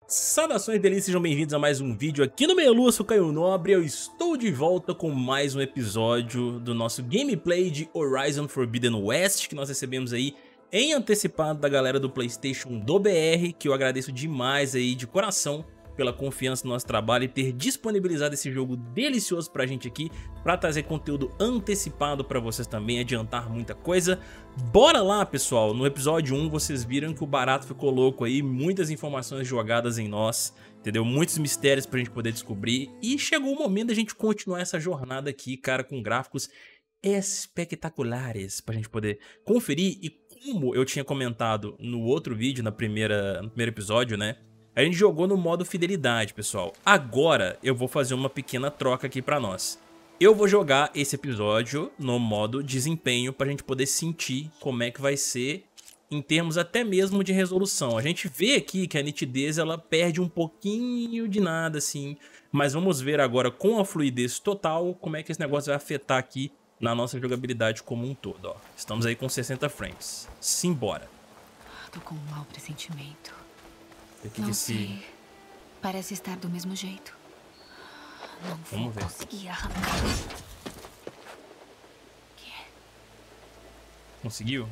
Saudações delícias, sejam bem-vindos a mais um vídeo aqui no Meia-Lua, sou Caio Nobre. Eu estou de volta com mais um episódio do nosso gameplay de Horizon Forbidden West, que nós recebemos aí em antecipado da galera do PlayStation do BR, que eu agradeço demais aí de coração pela confiança no nosso trabalho e ter disponibilizado esse jogo delicioso pra gente aqui, pra trazer conteúdo antecipado pra vocês também, adiantar muita coisa. Bora lá, pessoal! No episódio 1 vocês viram que o barato ficou louco aí, muitas informações jogadas em nós, entendeu? Muitos mistérios pra gente poder descobrir, e chegou o momento da gente continuar essa jornada aqui, cara, com gráficos espetaculares pra gente poder conferir. E como eu tinha comentado no outro vídeo, no primeiro episódio, né? A gente jogou no modo fidelidade, pessoal. Agora eu vou fazer uma pequena troca aqui pra nós. Eu vou jogar esse episódio no modo desempenho pra gente poder sentir como é que vai ser em termos até mesmo de resolução. A gente vê aqui que a nitidez ela perde um pouquinho de nada assim, mas vamos ver agora com a fluidez total como é que esse negócio vai afetar aqui na nossa jogabilidade como um todo, ó. Estamos aí com 60 frames. Simbora. Tô com um mau pressentimento. Não sei. Parece estar do mesmo jeito. Não vou conseguir arrancar. Conseguiu?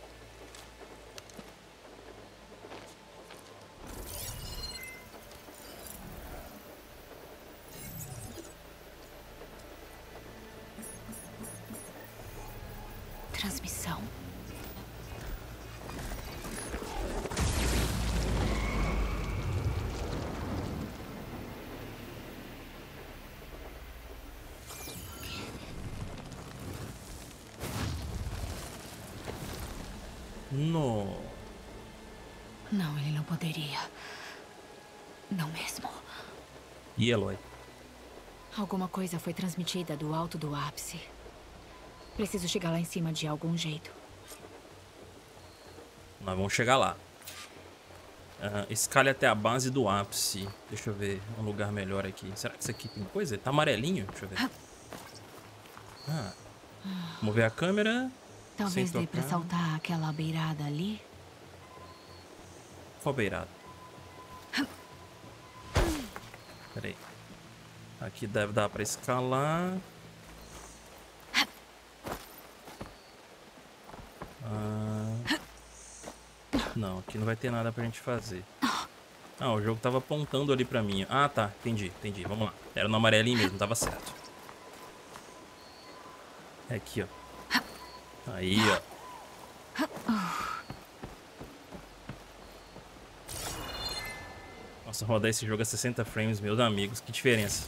Transmissão. Não, ele não poderia. Não mesmo. E Eloy? Alguma coisa foi transmitida do alto do ápice. Preciso chegar lá em cima de algum jeito. Nós vamos chegar lá. Escale até a base do ápice. Deixa eu ver um lugar melhor aqui. Será que isso aqui tem coisa? Tá amarelinho? Deixa eu ver. Mover a câmera. Talvez dê pra saltar aquela beirada ali. Qual beirada? Pera aí. Aqui deve dar pra escalar. Não, aqui não vai ter nada pra gente fazer. Ah, o jogo tava apontando ali pra mim. Ah, tá. Entendi. Vamos lá. Era no amarelinho mesmo, tava certo. É aqui, ó. Aí, ó. Nossa, rodar esse jogo a 60 frames, meus amigos, que diferença.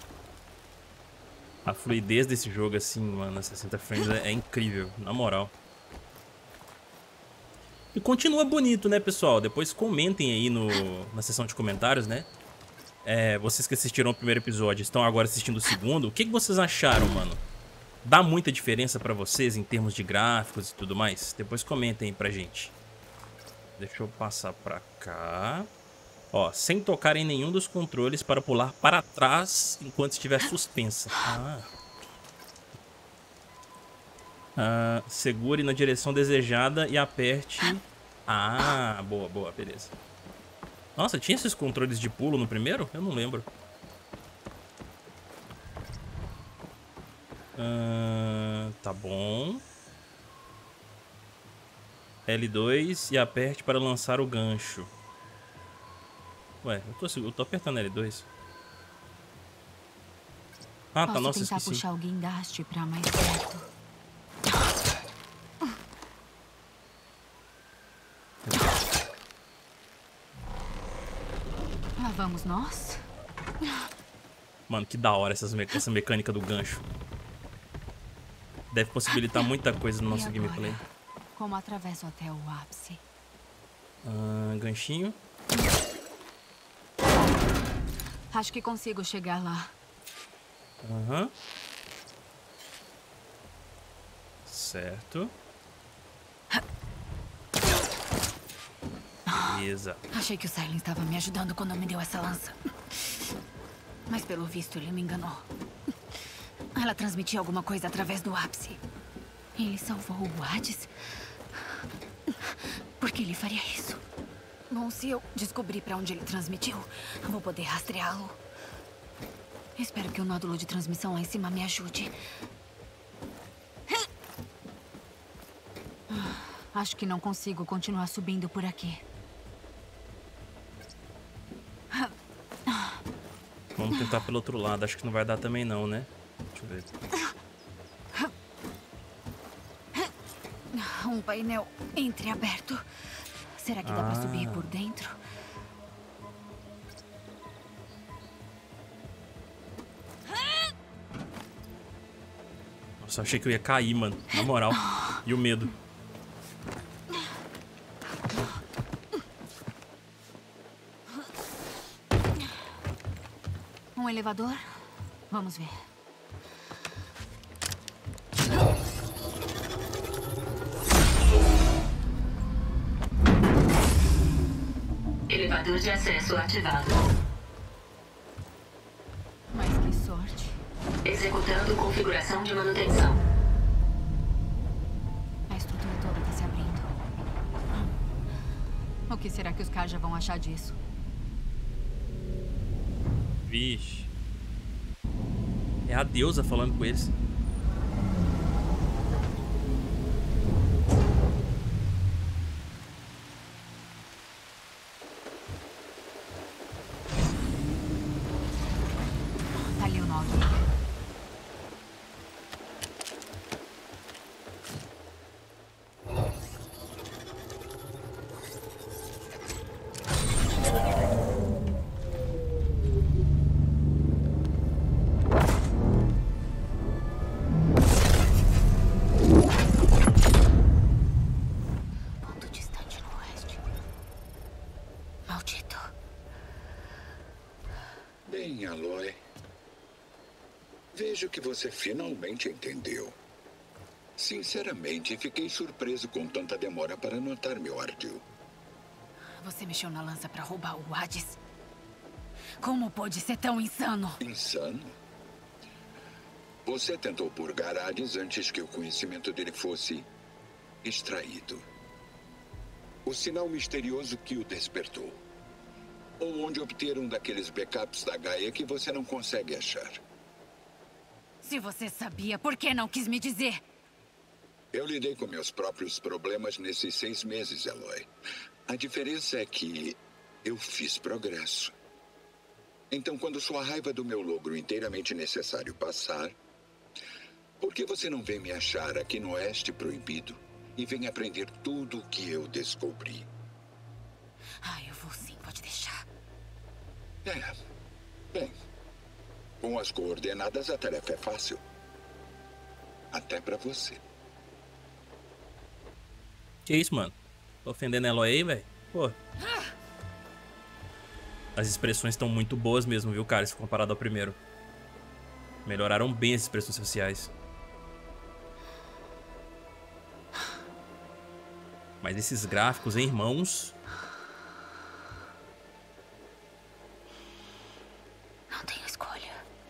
A fluidez desse jogo, assim, mano, a 60 frames é incrível, na moral. E continua bonito, né, pessoal? Depois comentem aí na seção de comentários, né? Vocês que assistiram o primeiro episódio estão agora assistindo o segundo. O que vocês acharam, mano? Dá muita diferença pra vocês em termos de gráficos e tudo mais? Depois comentem aí pra gente. Deixa eu passar pra cá. Ó, sem tocar em nenhum dos controles para pular para trás enquanto estiver suspensa. Segure na direção desejada e aperte. Boa, beleza. Nossa, tinha esses controles de pulo no primeiro? Eu não lembro. Tá bom. L2 e aperte para lançar o gancho. Ué, eu tô apertando L2. Tá, nossa, esqueci. Posso tentar puxar o guindaste pra mais perto. Lá vamos nós. Mano, que da hora essa mecânica do gancho. Deve possibilitar muita coisa no nosso gameplay. Como atravesso até o ápice? Ganchinho. Acho que consigo chegar lá. Certo. Beleza. Achei que o Silence estava me ajudando quando me deu essa lança. Mas pelo visto ele me enganou. Ela transmitia alguma coisa através do ápice. Ele salvou o Hades? Por que ele faria isso? Bom, se eu descobrir pra onde ele transmitiu, eu vou poder rastreá-lo. Espero que o nódulo de transmissão lá em cima me ajude. Acho que não consigo continuar subindo por aqui. Vamos tentar pelo outro lado. Acho que não vai dar também não, né? Deixa eu ver. Um painel entreaberto. Será que dá pra subir por dentro? Nossa, eu achei que eu ia cair, mano. Na moral. E o medo. Um elevador? Vamos ver. Elevador de acesso ativado. Mas que sorte. Executando configuração de manutenção. A estrutura toda tá se abrindo. O que será que os Karja vão achar disso? Vixe. É a deusa falando com eles. Tá ali o nódulo. Ponto distante no oeste. Maldito. Bem, Aloy. Vejo que você finalmente entendeu. Sinceramente, fiquei surpreso com tanta demora para notar meu ardil. Você mexeu na lança pra roubar o Hades? Como pôde ser tão insano? Insano? Você tentou purgar Hades antes que o conhecimento dele fosse extraído. O sinal misterioso que o despertou. Ou onde obter um daqueles backups da Gaia que você não consegue achar. Se você sabia, por que não quis me dizer? Eu lidei com meus próprios problemas nesses 6 meses, Aloy. A diferença é que eu fiz progresso. Então, quando sua raiva do meu logro inteiramente necessário passar, por que você não vem me achar aqui no Oeste Proibido e vem aprender tudo o que eu descobri? Eu vou sim, pode deixar. Bem, com as coordenadas a tarefa é fácil. Até pra você. Que isso, mano? Tô ofendendo a Aloy aí, velho? Pô. As expressões estão muito boas mesmo, viu, cara? Se comparado ao primeiro. Melhoraram bem as expressões faciais. Mas esses gráficos, hein, irmãos? Não tenho escolha.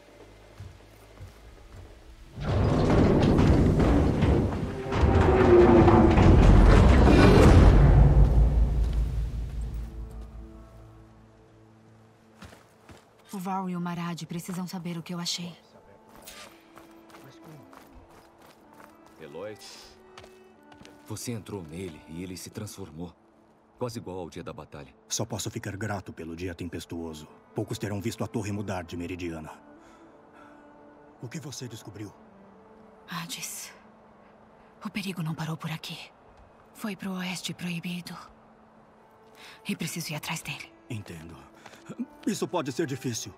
O Varl e o Marad precisam saber o que eu achei. Aloy, você entrou nele e ele se transformou. Quase igual ao dia da batalha. Só posso ficar grato pelo dia tempestuoso. Poucos terão visto a torre mudar de Meridiana. O que você descobriu? Hades. O perigo não parou por aqui. Foi pro Oeste Proibido. E preciso ir atrás dele. Entendo. Isso pode ser difícil.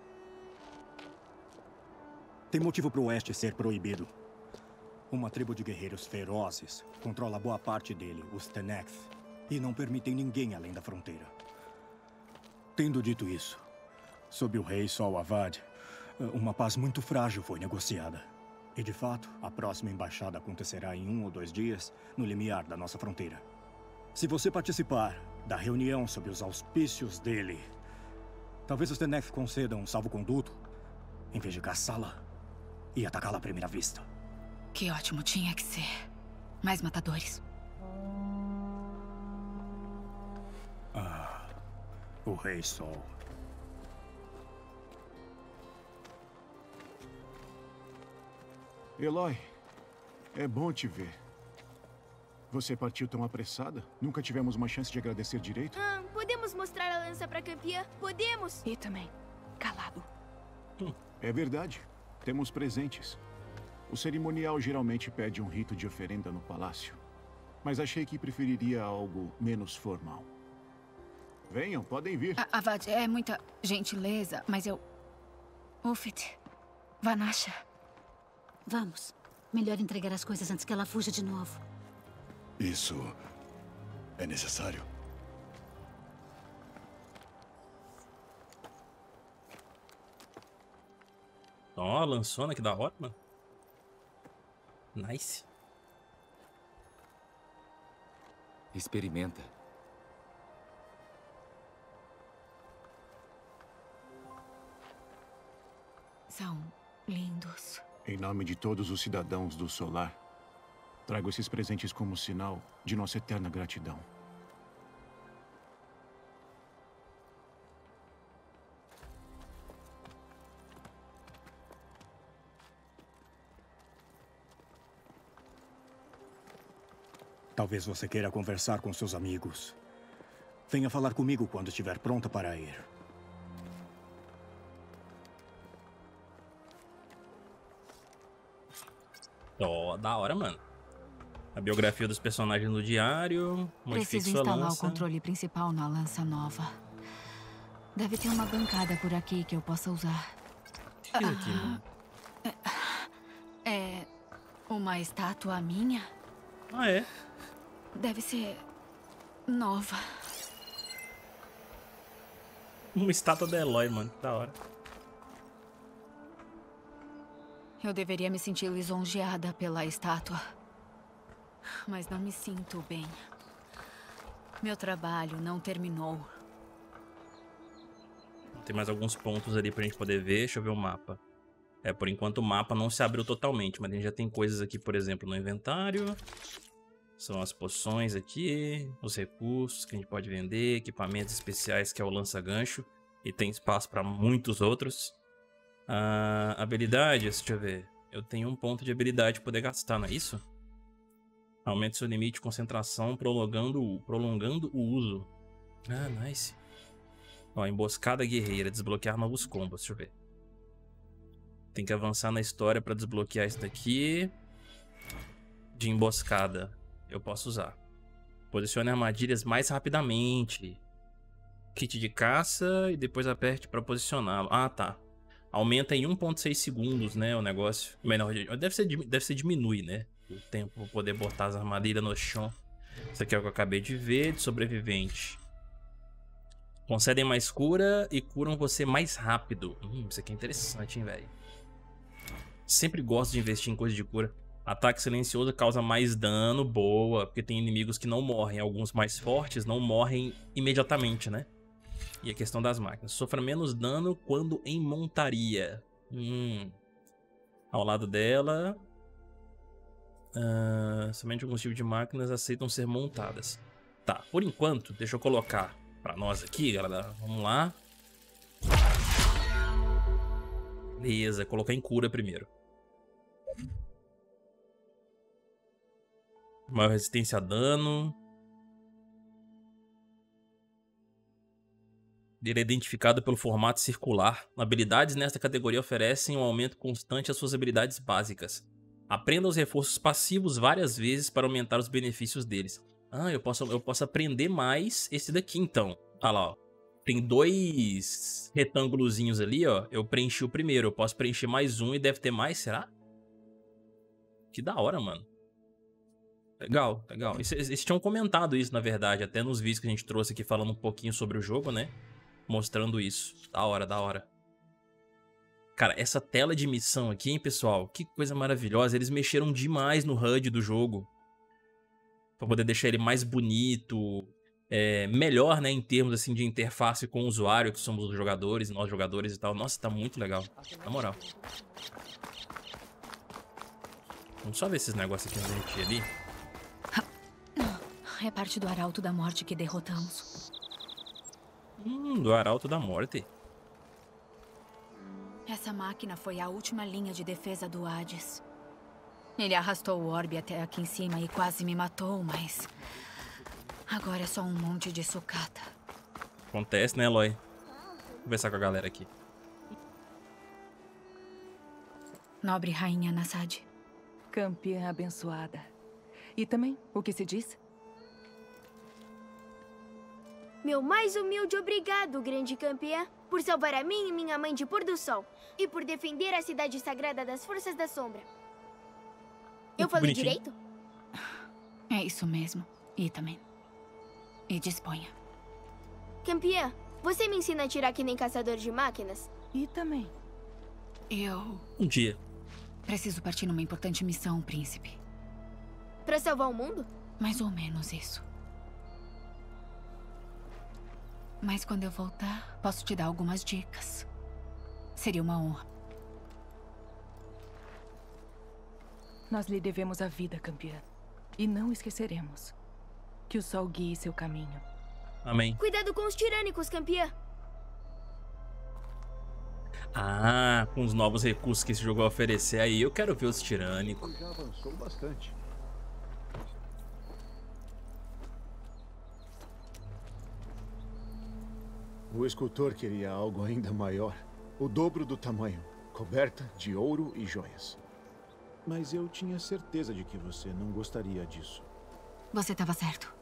Tem motivo pro Oeste ser proibido. Uma tribo de guerreiros ferozes controla boa parte dele, os Tenekth, e não permitem ninguém além da fronteira. Tendo dito isso, sob o rei Sol Avad, uma paz muito frágil foi negociada. E de fato, a próxima embaixada acontecerá em 1 ou 2 dias, no limiar da nossa fronteira. Se você participar da reunião sob os auspícios dele, talvez os Tenekth concedam um salvo-conduto, em vez de caçá-la e atacá-la à primeira vista. Que ótimo, tinha que ser. Mais matadores. O Rei Sol. Eloy, é bom te ver. Você partiu tão apressada? Nunca tivemos uma chance de agradecer direito? Podemos mostrar a lança pra campeã? Podemos! E também, calado. É verdade. Temos presentes. O cerimonial geralmente pede um rito de oferenda no palácio. Mas achei que preferiria algo menos formal. Venham, podem vir. Avad, é muita gentileza, mas eu... Ufit, Vanasha. Vamos. Melhor entregar as coisas antes que ela fuja de novo. Isso é necessário? Ó, lançona, que da hora, mano. Nice. Experimenta. São lindos. Em nome de todos os cidadãos do Solar, trago esses presentes como sinal de nossa eterna gratidão. Talvez você queira conversar com seus amigos. Venha falar comigo quando estiver pronta para ir. Ó, da hora, mano. A biografia dos personagens no diário. Preciso instalar o controle principal na lança nova. Deve ter uma bancada por aqui que eu possa usar. O que é aqui, mano? É uma estátua minha? Ah, é? Deve ser nova. Uma estátua da Eloy, mano. Da hora. Eu deveria me sentir lisonjeada pela estátua. Mas não me sinto bem. Meu trabalho não terminou. Tem mais alguns pontos ali pra gente poder ver. Deixa eu ver o mapa. É, por enquanto o mapa não se abriu totalmente, mas a gente já tem coisas aqui, por exemplo, no inventário. São as poções aqui, os recursos que a gente pode vender, equipamentos especiais que é o lança-gancho. E tem espaço para muitos outros. Habilidades, deixa eu ver. Eu tenho um ponto de habilidade para poder gastar, não é isso? Aumente seu limite de concentração prolongando o uso. Ah, nice. Ó, emboscada guerreira, desbloquear novos combos, deixa eu ver. Tem que avançar na história para desbloquear isso daqui. De emboscada, eu posso usar. Posicione armadilhas mais rapidamente. Kit de caça e depois aperte para posicioná-lo. Ah, tá. Aumenta em 1.6 segundos, né, o negócio. Menor, deve ser diminui, né, o tempo para poder botar as armadilhas no chão. Isso aqui é o que eu acabei de ver, de sobrevivente. Concedem mais cura e curam você mais rápido. Isso aqui é interessante, hein, velho. Sempre gosto de investir em coisa de cura. Ataque silencioso causa mais dano, boa, porque tem inimigos que não morrem. Alguns mais fortes não morrem imediatamente, né? E a questão das máquinas. Sofra menos dano quando em montaria. Ao lado dela... somente alguns tipos de máquinas aceitam ser montadas. Tá, por enquanto, deixa eu colocar pra nós aqui, galera. Vamos lá. Beleza, colocar em cura primeiro. Maior resistência a dano. Ele é identificado pelo formato circular. Habilidades nesta categoria oferecem um aumento constante às suas habilidades básicas. Aprenda os reforços passivos várias vezes para aumentar os benefícios deles. Ah, eu posso aprender mais esse daqui então. Olha lá, ó. Tem dois retângulozinhos ali, ó. Eu preenchi o primeiro. Eu posso preencher mais um e deve ter mais, será? Que da hora, mano. Legal, legal. Eles tinham comentado isso, na verdade, até nos vídeos que a gente trouxe aqui falando um pouquinho sobre o jogo, né? Mostrando isso. Da hora, da hora. Cara, essa tela de missão aqui, hein, pessoal? Que coisa maravilhosa. Eles mexeram demais no HUD do jogo. Pra poder deixar ele mais bonito. Melhor, né, em termos, assim, de interface com o usuário, que somos os jogadores, nós jogadores e tal. Nossa, tá muito legal. Na moral. Vamos só ver esses negócios aqui onde a gente ia ali. É parte do Arauto da Morte que derrotamos. Do Arauto da Morte. Essa máquina foi a última linha de defesa do Hades. Ele arrastou o orbe até aqui em cima e quase me matou, mas... agora é só um monte de sucata. Acontece, né, Eloy? Vou conversar com a galera aqui. Nobre rainha Nassad. Campeã abençoada. E também, o que se diz? Meu mais humilde obrigado, grande campeã, por salvar a mim e minha mãe de pôr do sol. E por defender a cidade sagrada das forças da sombra. Eu falei direito? É isso mesmo. E também. E disponha. Campeã, você me ensina a atirar que nem caçador de máquinas? E também. Um dia. Preciso partir numa importante missão, príncipe. Pra salvar o mundo? Mais ou menos isso. Mas quando eu voltar, posso te dar algumas dicas. Seria uma honra. Nós lhe devemos a vida, campeã. E não esqueceremos. Que o sol guie seu caminho. Amém. Cuidado com os tirânicos, campeã. Ah, com os novos recursos que esse jogo vai oferecer aí, eu quero ver os tirânicos. Já avançou bastante. O escultor queria algo ainda maior, o dobro do tamanho, coberta de ouro e joias. Mas eu tinha certeza de que você não gostaria disso. Você estava certo.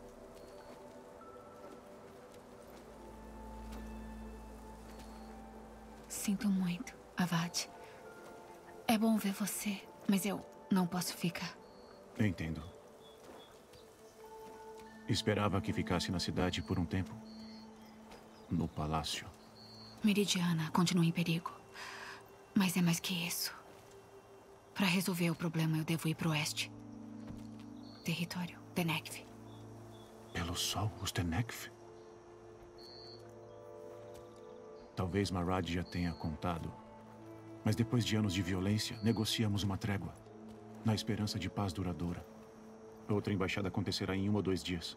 Sinto muito, Avad. É bom ver você, mas eu não posso ficar. Entendo. Esperava que ficasse na cidade por um tempo. No palácio. Meridiana continua em perigo. Mas é mais que isso. Para resolver o problema, eu devo ir pro oeste. Território Tenekth. Pelo sol, os Tenekth? Talvez Marad já tenha contado. Mas depois de anos de violência, negociamos uma trégua. Na esperança de paz duradoura. Outra embaixada acontecerá em 1 ou 2 dias.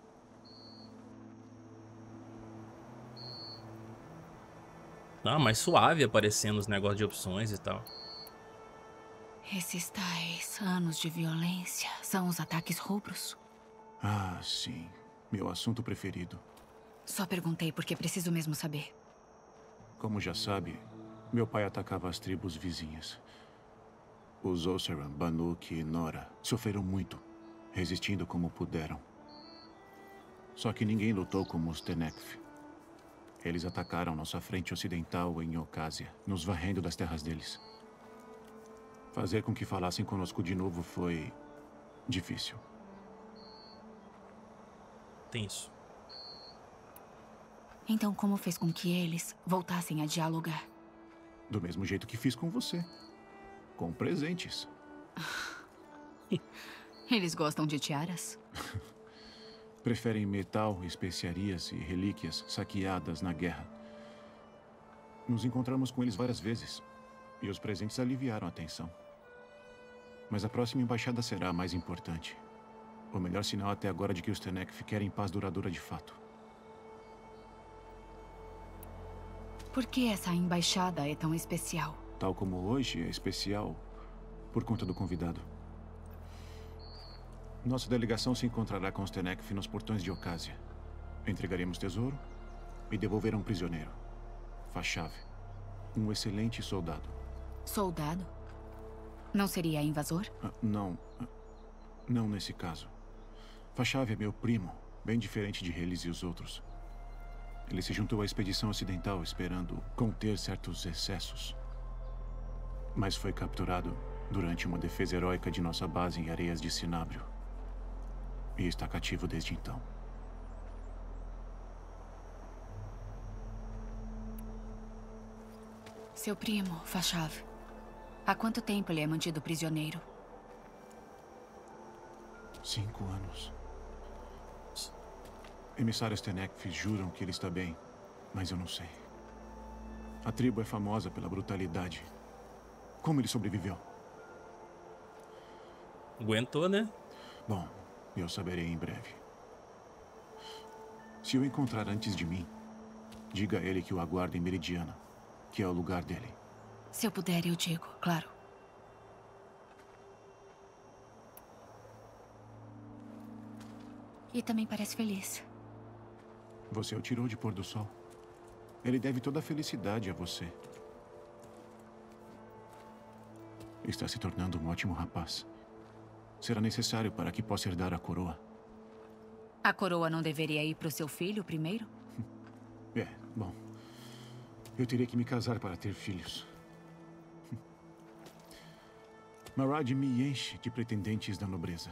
Ah, mais suave aparecendo os negócios de opções e tal. Esses tais anos de violência são os ataques rubros? Ah, sim. Meu assunto preferido. Só perguntei porque preciso mesmo saber. Como já sabe, meu pai atacava as tribos vizinhas. Os Oseram, Banuk e Nora sofreram muito, resistindo como puderam. Só que ninguém lutou como os Tenekth. Eles atacaram nossa frente ocidental em Ocásia, nos varrendo das terras deles. Fazer com que falassem conosco de novo foi difícil. Tenso. Então como fez com que eles voltassem a dialogar? Do mesmo jeito que fiz com você. Com presentes. Eles gostam de tiaras? Preferem metal, especiarias e relíquias saqueadas na guerra. Nos encontramos com eles várias vezes. E os presentes aliviaram a tensão. Mas a próxima embaixada será a mais importante. O melhor sinal até agora de que os Tenekth querem paz duradoura de fato. Por que essa embaixada é tão especial? Tal como hoje é especial por conta do convidado. Nossa delegação se encontrará com os Tenekth nos portões de Ocásia. Entregaremos tesouro e devolverão um prisioneiro. Fashav. Um excelente soldado. Soldado? Não seria invasor? Não. Não nesse caso. Fashav é meu primo, bem diferente de Raylis e os outros. Ele se juntou à expedição ocidental esperando conter certos excessos. Mas foi capturado durante uma defesa heróica de nossa base em Areias de Cinábrio. E está cativo desde então. Seu primo, Fashav. Há quanto tempo ele é mantido prisioneiro? 5 anos. Emissários Tenekth juram que ele está bem, mas eu não sei. A tribo é famosa pela brutalidade. Como ele sobreviveu? Aguentou, né? Bom, eu saberei em breve. Se o encontrar antes de mim, Diga a ele que o aguarda em Meridiana, que é o lugar dele. Se eu puder, eu digo, claro. E também parece feliz. Você o tirou de pôr do sol. Ele deve toda a felicidade a você. Está se tornando um ótimo rapaz. Será necessário para que possa herdar a coroa. A coroa não deveria ir para o seu filho primeiro? É, bom. Eu teria que me casar para ter filhos. Marad me enche de pretendentes da nobreza.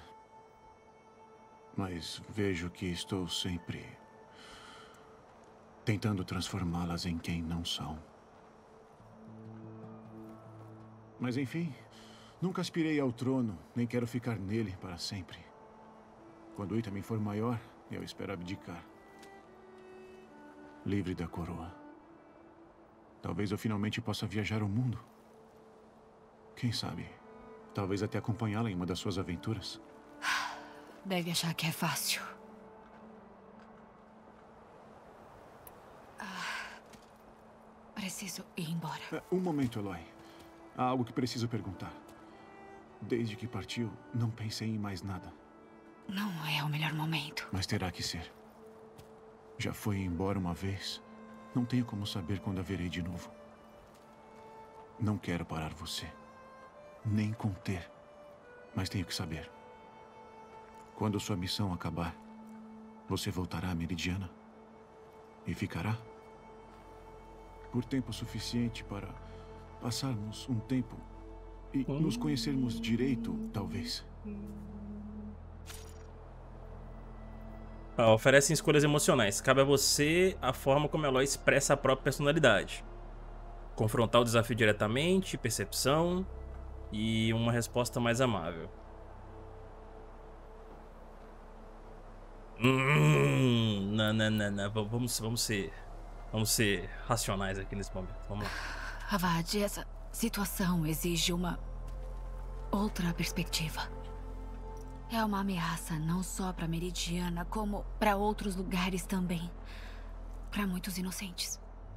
Mas vejo que estou sempre tentando transformá-las em quem não são. Mas enfim, nunca aspirei ao trono, nem quero ficar nele para sempre. Quando ele também for maior, eu espero abdicar. Livre da coroa. Talvez eu finalmente possa viajar o mundo. Quem sabe, talvez até acompanhá-la em uma das suas aventuras. Deve achar que é fácil. Preciso ir embora. Um momento, Eloy. Há algo que preciso perguntar. Desde que partiu, não pensei em mais nada. Não é o melhor momento. Mas terá que ser. Já foi embora uma vez. Não tenho como saber quando a verei de novo. Não quero parar você. Nem conter. Mas tenho que saber. Quando sua missão acabar, você voltará a Meridiana? E ficará? Por tempo suficiente para passarmos um tempo e nos conhecermos direito, talvez. Oferecem escolhas emocionais. Cabe a você a forma como Eloy expressa a própria personalidade. Confrontar o desafio diretamente, percepção e uma resposta mais amável. Não. Vamos ser racionais aqui nesse momento. Vamos lá. Avad, essa situação exige uma outra perspectiva. É uma ameaça não só para Meridiana, como para outros lugares também. Para muitos inocentes.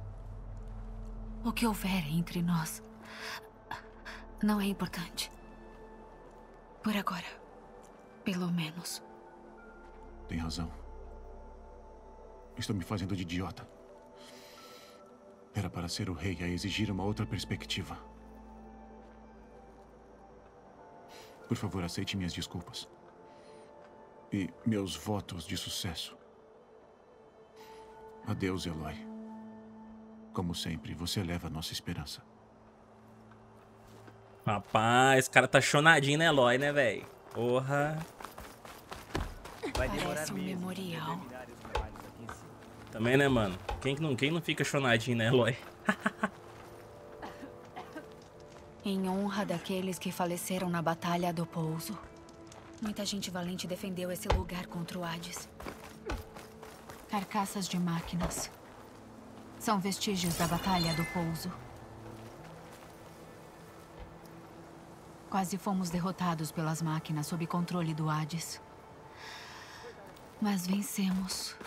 O que houver entre nós não é importante. Por agora, pelo menos. Tem razão. Estou me fazendo de idiota. Era para ser o rei a exigir uma outra perspectiva. Por favor, aceite minhas desculpas. E meus votos de sucesso. Adeus, Eloy. Como sempre, você leva a nossa esperança. Rapaz, esse cara tá chonadinho, né, Eloy, né, velho? Porra. Vai demorar Parece um memorial. Também, né, mano? Quem não fica chonadinho, né, Eloy? Em honra daqueles que faleceram na Batalha do Pouso. Muita gente valente defendeu esse lugar contra o Hades. Carcaças de máquinas. São vestígios da Batalha do Pouso. Quase fomos derrotados pelas máquinas sob controle do Hades. Mas vencemos.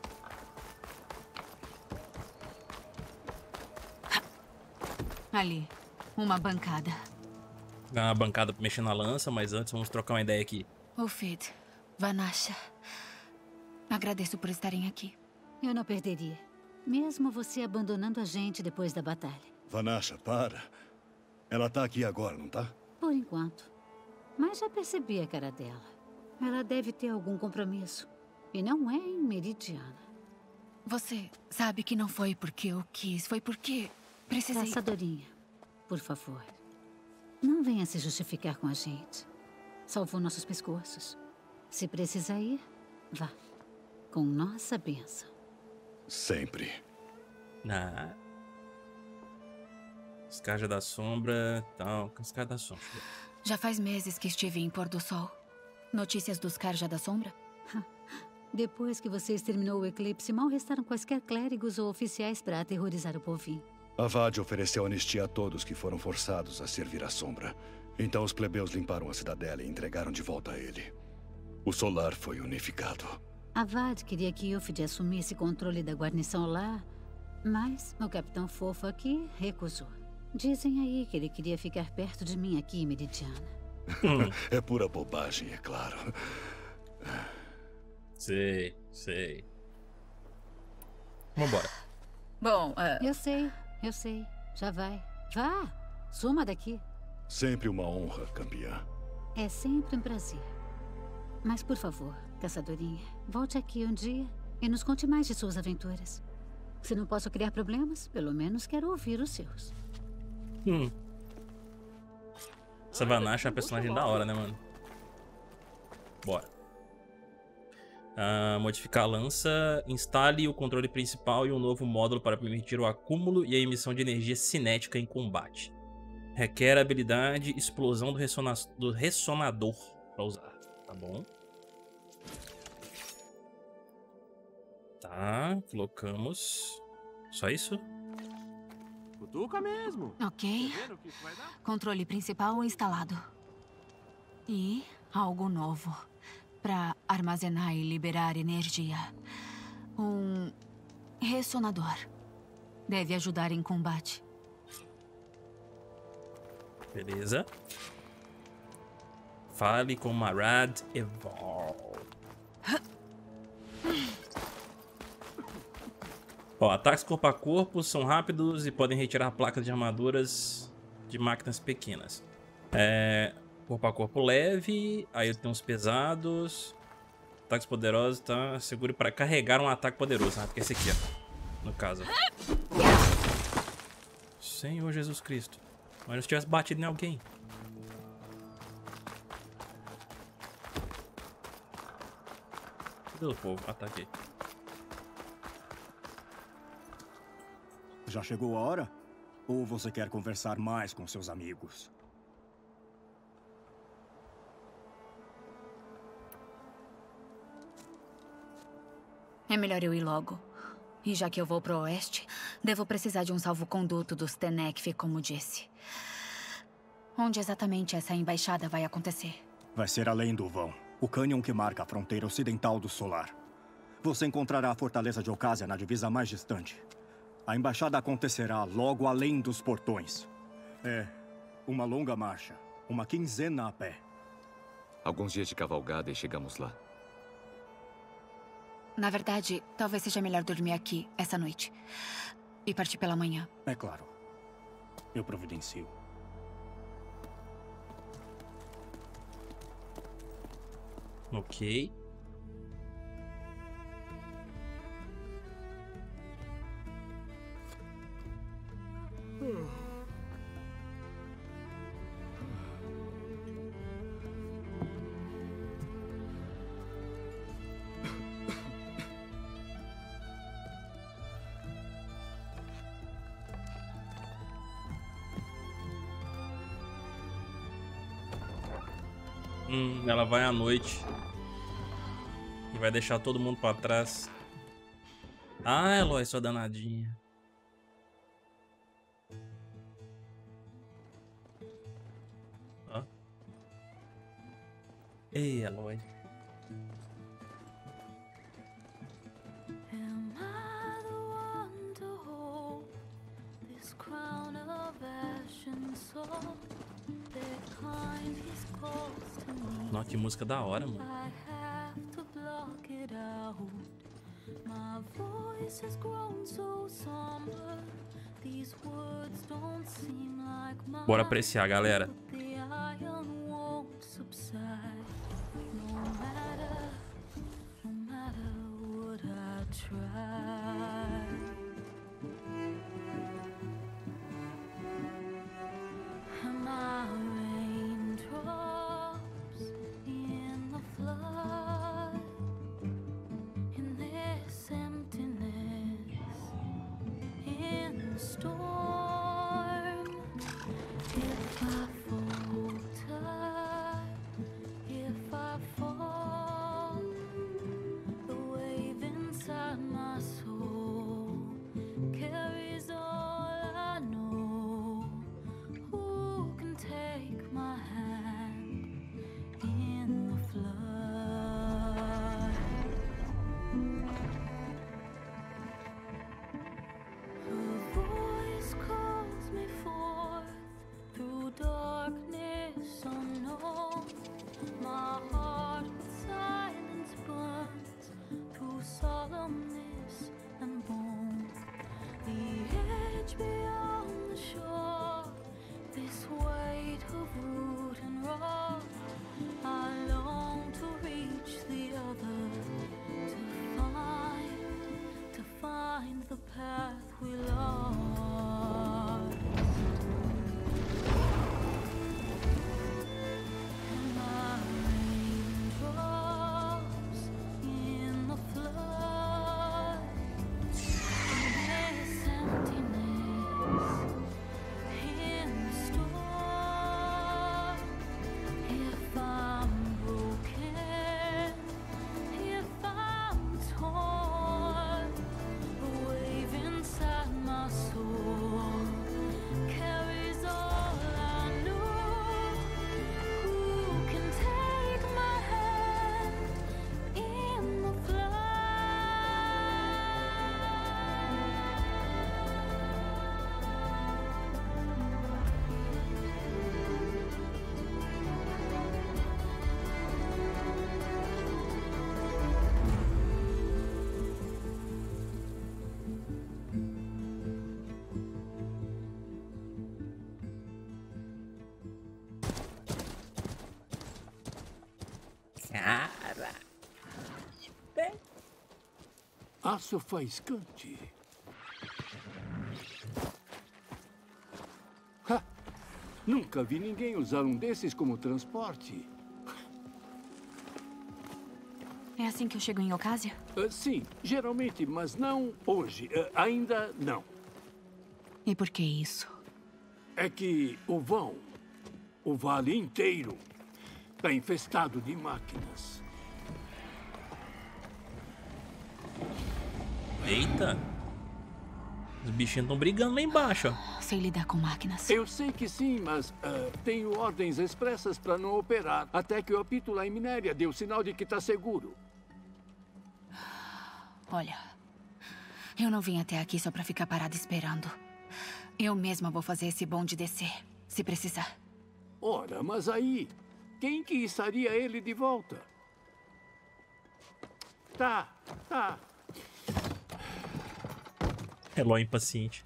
Ali, uma bancada. Dá uma bancada pra mexer na lança, mas antes vamos trocar uma ideia aqui. Ufid, Vanasha, agradeço por estarem aqui. Eu não perderia. Mesmo você abandonando a gente depois da batalha. Vanasha, para. Ela tá aqui agora, não tá? Por enquanto. Mas já percebi a cara dela. Ela deve ter algum compromisso. E não é em Meridiana. Você sabe que não foi porque eu quis, foi porque precisei... Caçadorinha, por favor. Não venha se justificar com a gente. Salvou nossos pescoços. Se precisar ir, vá. Com nossa bênção. Sempre. Escarja da Sombra, tal, Escarja da Sombra. Já faz meses que estive em Pôr do Sol. Notícias dos Escarja da Sombra? Depois que você exterminou o eclipse, mal restaram quaisquer clérigos ou oficiais para aterrorizar o povinho. Avad ofereceu anistia a todos que foram forçados a servir à sombra. Então os plebeus limparam a cidadela e entregaram de volta a ele. O solar foi unificado. Avad queria que Ufid assumisse controle da guarnição lá Mas o Capitão Fofo aqui recusou. Dizem aí que ele queria ficar perto de mim aqui em Meridiana. É pura bobagem, é claro. Sei. Vambora. Bom, Eu sei. Já vai. Vá, suma daqui. Sempre uma honra, campeã. É sempre um prazer. Mas, por favor, caçadorinha, volte aqui um dia e nos conte mais de suas aventuras. Se não posso criar problemas, pelo menos quero ouvir os seus. Essa Vanache é uma personagem da hora, né, mano? Bora. Modificar a lança. Instale o controle principal e um novo módulo para permitir o acúmulo e a emissão de energia cinética em combate. Requer a habilidade Explosão do Ressonador para usar. Tá bom. Tá, colocamos. Só isso? Cutuca mesmo. Ok. Controle principal instalado. E algo novo. Para armazenar e liberar energia. Um ressonador. Deve ajudar em combate. Beleza. Fale com Marad Evolve. Ó, ataques corpo a corpo são rápidos e podem retirar placas de armaduras de máquinas pequenas. Corpo a corpo leve, aí tem uns pesados. Ataques poderosos, tá? Segure para carregar um ataque poderoso. Porque esse aqui, ó. No caso. Senhor Jesus Cristo. Mas se tivesse batido em alguém. Cadê o povo? Ah, tá aqui. Já chegou a hora? Ou você quer conversar mais com seus amigos? É melhor eu ir logo. E já que eu vou pro oeste, devo precisar de um salvo-conduto dos Tenekth, como disse. Onde exatamente essa embaixada vai acontecer? Vai ser além do vão. O cânion que marca a fronteira ocidental do Solar. Você encontrará a fortaleza de Ocásia na divisa mais distante. A embaixada acontecerá logo além dos portões. É uma longa marcha. Uma quinzena a pé. Alguns dias de cavalgada e chegamos lá. Na verdade, talvez seja melhor dormir aqui essa noite. E partir pela manhã. É claro. Eu providencio. Ok. Ela vai à noite e vai deixar todo mundo pra trás. Ah, Eloy, sua danadinha. Ó. Ei, Eloy. Nossa, que música da hora, mano. Bora apreciar, galera. aço faiscante. Ha! Nunca vi ninguém usar um desses como transporte. É assim que eu chego em Ocásia? Sim, geralmente, mas não hoje. Ainda não. E por que isso? É que o vale inteiro, está infestado de máquinas. Eita! Os bichinhos estão brigando lá embaixo, ó. Sei lidar com máquinas. Eu sei que sim, mas tenho ordens expressas para não operar até que o apito lá em Minéria dê o sinal de que está seguro. Olha, eu não vim até aqui só para ficar parada esperando. Eu mesma vou fazer esse bonde descer, se precisar. Ora, mas aí, quem que estaria ele de volta? Tá. Eloy impaciente.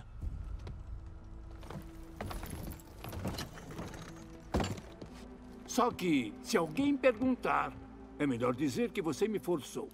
Só que, se alguém perguntar, é melhor dizer que você me forçou.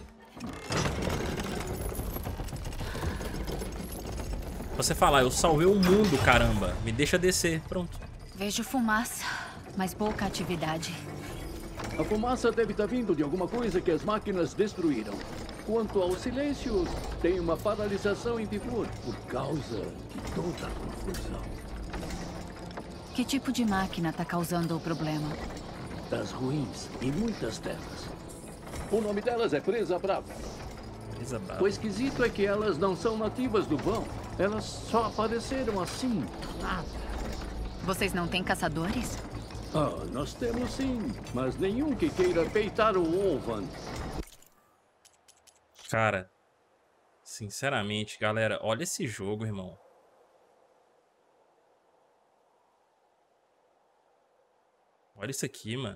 Você falar, eu salvei o mundo, caramba. Me deixa descer, pronto. Vejo fumaça, mas pouca atividade. A fumaça deve estar vindo de alguma coisa que as máquinas destruíram. Quanto ao silêncio, tem uma paralisação em vigor por causa de toda a confusão. Que tipo de máquina está causando o problema? Das ruins, e muitas delas. O nome delas é Presa Brava. Presa Brava. O esquisito é que elas não são nativas do vão. Elas só apareceram assim, do nada. Vocês não têm caçadores? Nós temos sim, mas nenhum que queira peitar o Olvan. Cara, sinceramente, galera, olha esse jogo, irmão. Olha isso aqui, mano.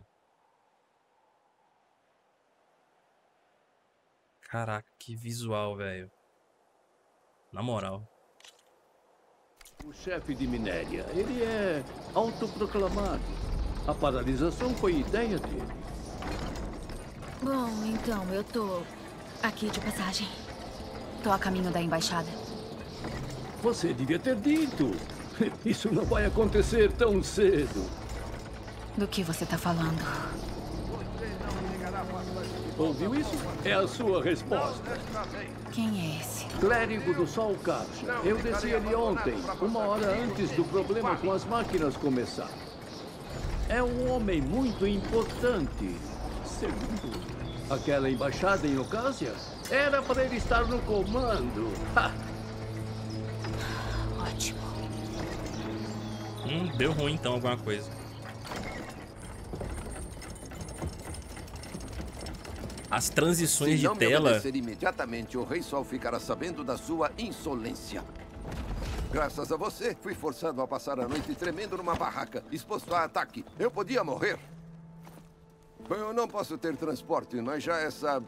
Caraca, que visual, velho. Na moral. O chefe de Minéria, ele é autoproclamado. A paralisação foi ideia dele. Bom, então eu tô aqui de passagem. Tô a caminho da embaixada. Você devia ter dito. Isso não vai acontecer tão cedo. Do que você tá falando? Ouviu isso? É a sua resposta. Quem é esse? Clérigo do Sol Caixa. Eu desci ele ontem, 1 hora antes do problema com as máquinas começar. É um homem muito importante. Segundo aquela embaixada em Ocásia, era para ele estar no comando. Ótimo. Deu ruim então alguma coisa. As transições de tela. Se não me obedecer imediatamente, o Rei Sol ficará sabendo da sua insolência. Graças a você, fui forçado a passar a noite tremendo numa barraca, exposto a ataque. Eu podia morrer. Bom, eu não posso ter transporte, mas já essa...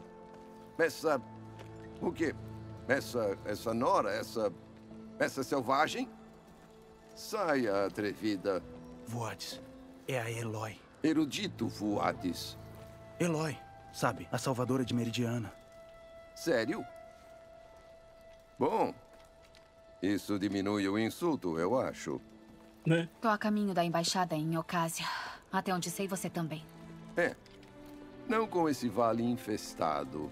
O quê? Essa nora, essa selvagem? Saia, atrevida. Vuades, é a Eloy. Erudito Vuades. Eloy. Sabe, a salvadora de Meridiana. Sério? Bom, isso diminui o insulto, eu acho. Né? Tô a caminho da embaixada em Ocásia. Até onde sei, você também. Não com esse vale infestado.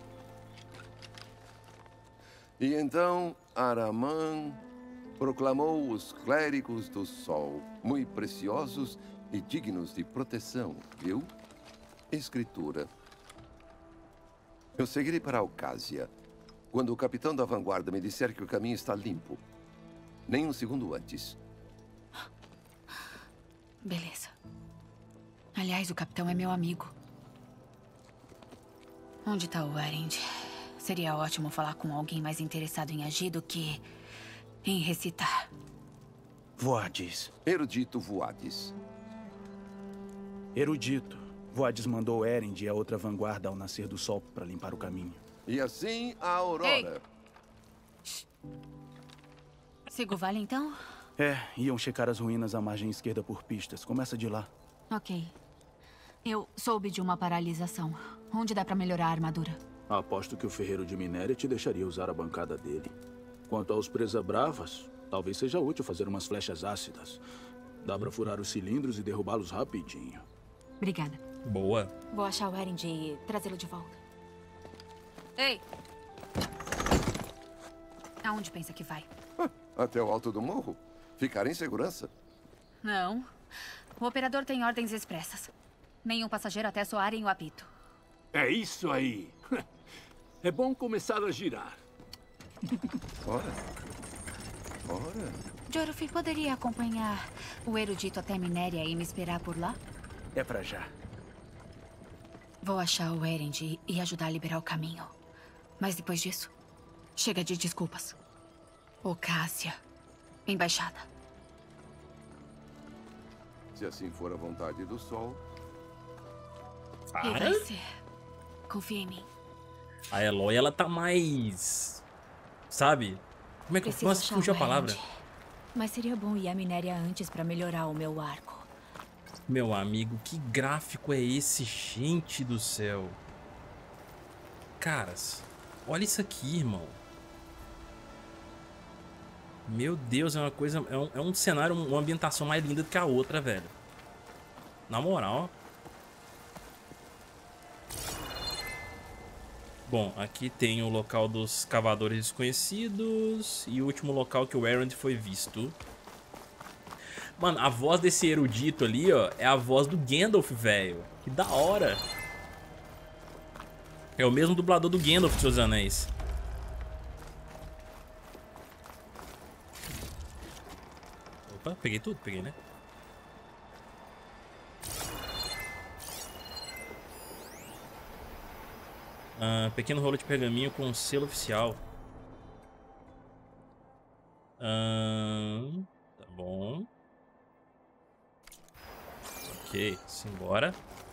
E então, Araman proclamou os clérigos do Sol, muito preciosos e dignos de proteção, viu? Escritura. Eu seguirei para Ocásia quando o capitão da vanguarda me disser que o caminho está limpo. Nem um segundo antes. Beleza. Aliás, o capitão é meu amigo. Onde está o Erend? Seria ótimo falar com alguém mais interessado em agir do que em recitar. Vuades. Erudito Vuades. Erudito. Vuades mandou Erend e a outra vanguarda ao nascer do sol para limpar o caminho. E assim a Aurora. Sigo o vale, então? Iam checar as ruínas à margem esquerda por pistas. Começa de lá. Ok. Eu soube de uma paralisação. Onde dá para melhorar a armadura? Aposto que o ferreiro de minério te deixaria usar a bancada dele. Quanto aos presa-bravas, talvez seja útil fazer umas flechas ácidas. Dá pra furar os cilindros e derrubá-los rapidinho. Obrigada. Boa. Vou achar o Erend e trazê-lo de volta. Ei! Aonde pensa que vai? Até o alto do morro? Ficar em segurança? Não. O operador tem ordens expressas. Nenhum passageiro até soarem o apito. É isso aí. É bom começar a girar. Ora. Joruf poderia acompanhar o erudito até Minéria e me esperar por lá? É pra já. Vou achar o Erend e ajudar a liberar o caminho. Mas depois disso, chega de desculpas. Ocásia, embaixada. Se assim for a vontade do sol. E vai ser. Confia em mim. A Eloy, ela tá mais... Sabe? Como é que eu posso fugir a palavra? Mas seria bom ir à Minéria antes pra melhorar o meu arco. Meu amigo, que gráfico é esse? Gente do céu. Caras, olha isso aqui, irmão. Meu Deus, é uma coisa... É um cenário, uma ambientação mais linda do que a outra, velho. Na moral. Bom, aqui tem o local dos cavadores desconhecidos. E o último local que o Erend foi visto. Mano, a voz desse erudito ali, ó, é a voz do Gandalf, velho. Que da hora. É o mesmo dublador do Gandalf de Seus Anéis. Opa, peguei tudo? Peguei, né? Pequeno rolo de pergaminho com selo oficial. Tá bom. Ok, simbora.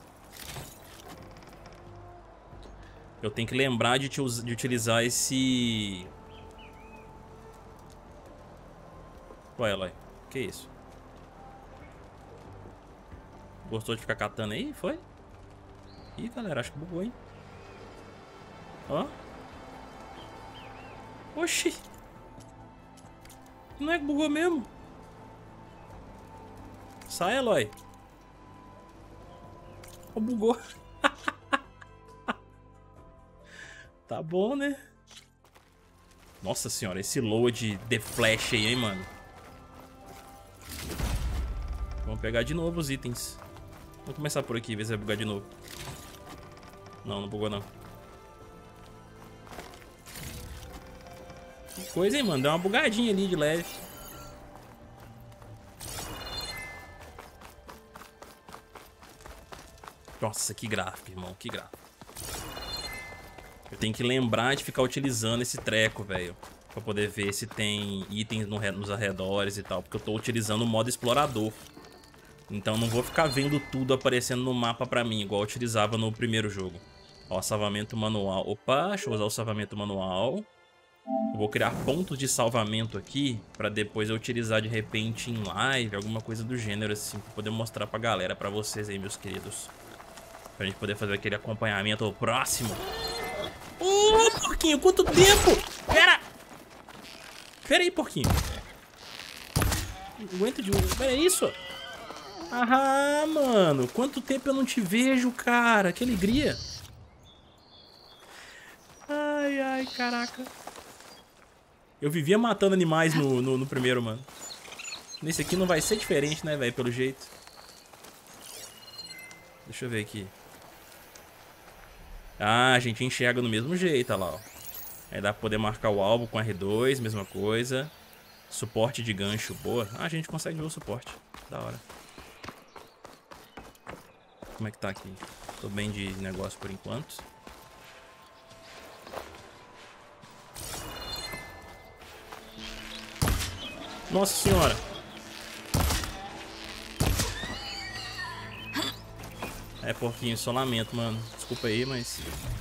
Eu tenho que lembrar de utilizar esse... Ué, Eloy, que isso? Gostou de ficar catando aí? Foi? Ih, galera, acho que bugou, hein? Ó. Oxi. Não é que bugou mesmo? Sai, Eloy. Oh, bugou. Tá bom, né? Nossa senhora, esse load de flash aí, hein, mano. Vamos pegar de novo os itens. Vamos começar por aqui, ver se vai bugar de novo. Não, não bugou não. Que coisa, hein, mano. Deu uma bugadinha ali de leve. Nossa, que gráfico, irmão. Que gráfico. Eu tenho que lembrar de ficar utilizando esse treco, velho. Pra poder ver se tem itens nos arredores e tal. Porque eu tô utilizando o modo explorador. Então não vou ficar vendo tudo aparecendo no mapa pra mim, igual eu utilizava no primeiro jogo. Ó, salvamento manual. Opa, deixa eu usar o salvamento manual. Eu vou criar pontos de salvamento aqui pra depois eu utilizar de repente em live, alguma coisa do gênero assim, pra poder mostrar pra galera, pra vocês aí, meus queridos. Pra gente poder fazer aquele acompanhamento próximo. Ô, porquinho, quanto tempo? Pera! Pera aí, porquinho. Não aguento de... Pera isso. Ah, mano. Quanto tempo eu não te vejo, cara. Que alegria. Ai, ai, caraca. Eu vivia matando animais no primeiro, mano. Nesse aqui não vai ser diferente, né, velho? Pelo jeito. Deixa eu ver aqui. Ah, a gente enxerga do mesmo jeito, olha lá, ó. Aí dá pra poder marcar o alvo com R2, mesma coisa. Suporte de gancho, boa. Ah, a gente consegue ver o suporte. Da hora. Como é que tá aqui? Tô bem de negócio por enquanto. Nossa senhora. É, porquinho, só lamento, mano. Desculpa aí, mas...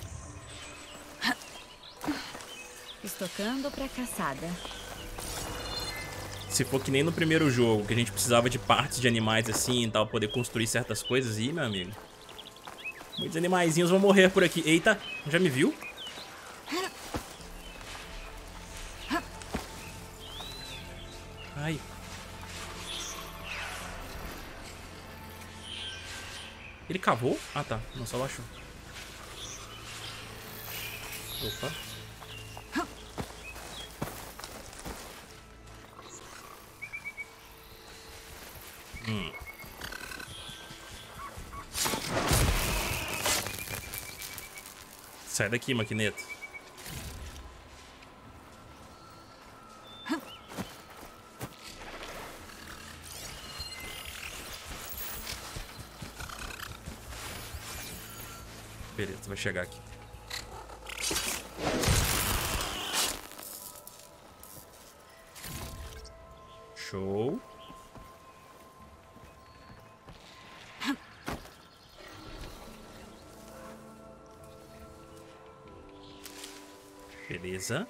Estocando pra caçada. Se for que nem no primeiro jogo, que a gente precisava de partes de animais assim e tal, poder construir certas coisas, ih, meu amigo. Muitos animaizinhos vão morrer por aqui. Eita, já me viu? Ai. Ele cavou? Ah, tá. Não, só baixou. Opa. Sai daqui, maquineta. Beleza, vai chegar aqui. Show. Beleza.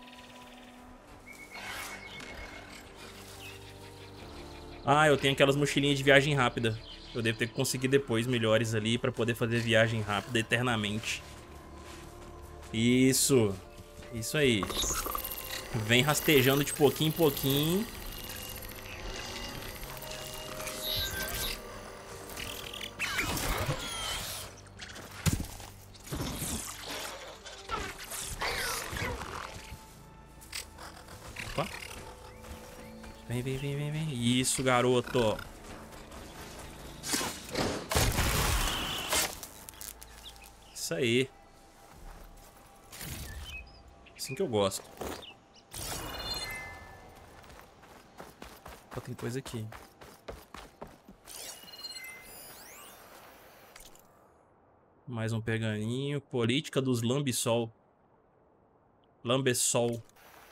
Ah, eu tenho aquelas mochilinhas de viagem rápida. Eu devo ter que conseguir depois melhores ali pra poder fazer viagem rápida eternamente. Isso. Isso aí. Vem rastejando de pouquinho em pouquinho. Opa. Vem, vem, vem, vem, vem. Isso, garoto. Isso aí. Assim que eu gosto. Ó, tem coisa aqui. Mais um pergaminho. Política dos Lambisol. Lambesol.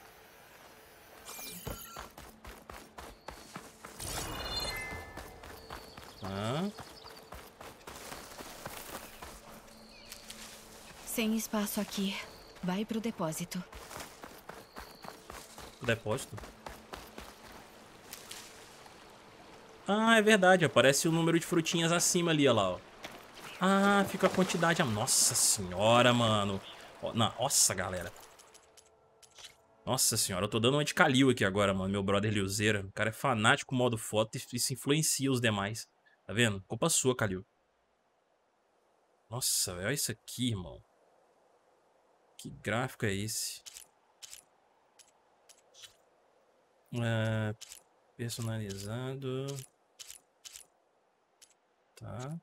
Tá. Sem espaço aqui. Vai pro depósito. O depósito? Ah, é verdade. Aparece o número de frutinhas acima ali, olha lá, ó. Ah, fica a quantidade. Nossa senhora, mano. Nossa, galera. Nossa senhora, eu tô dando uma de Kalil aqui agora, mano. Meu brother Liuzeira. O cara é fanático modo foto e isso influencia os demais. Tá vendo? Culpa sua, Kalil. Nossa, velho. Olha isso aqui, irmão. Que gráfico é esse? Personalizado. Tá.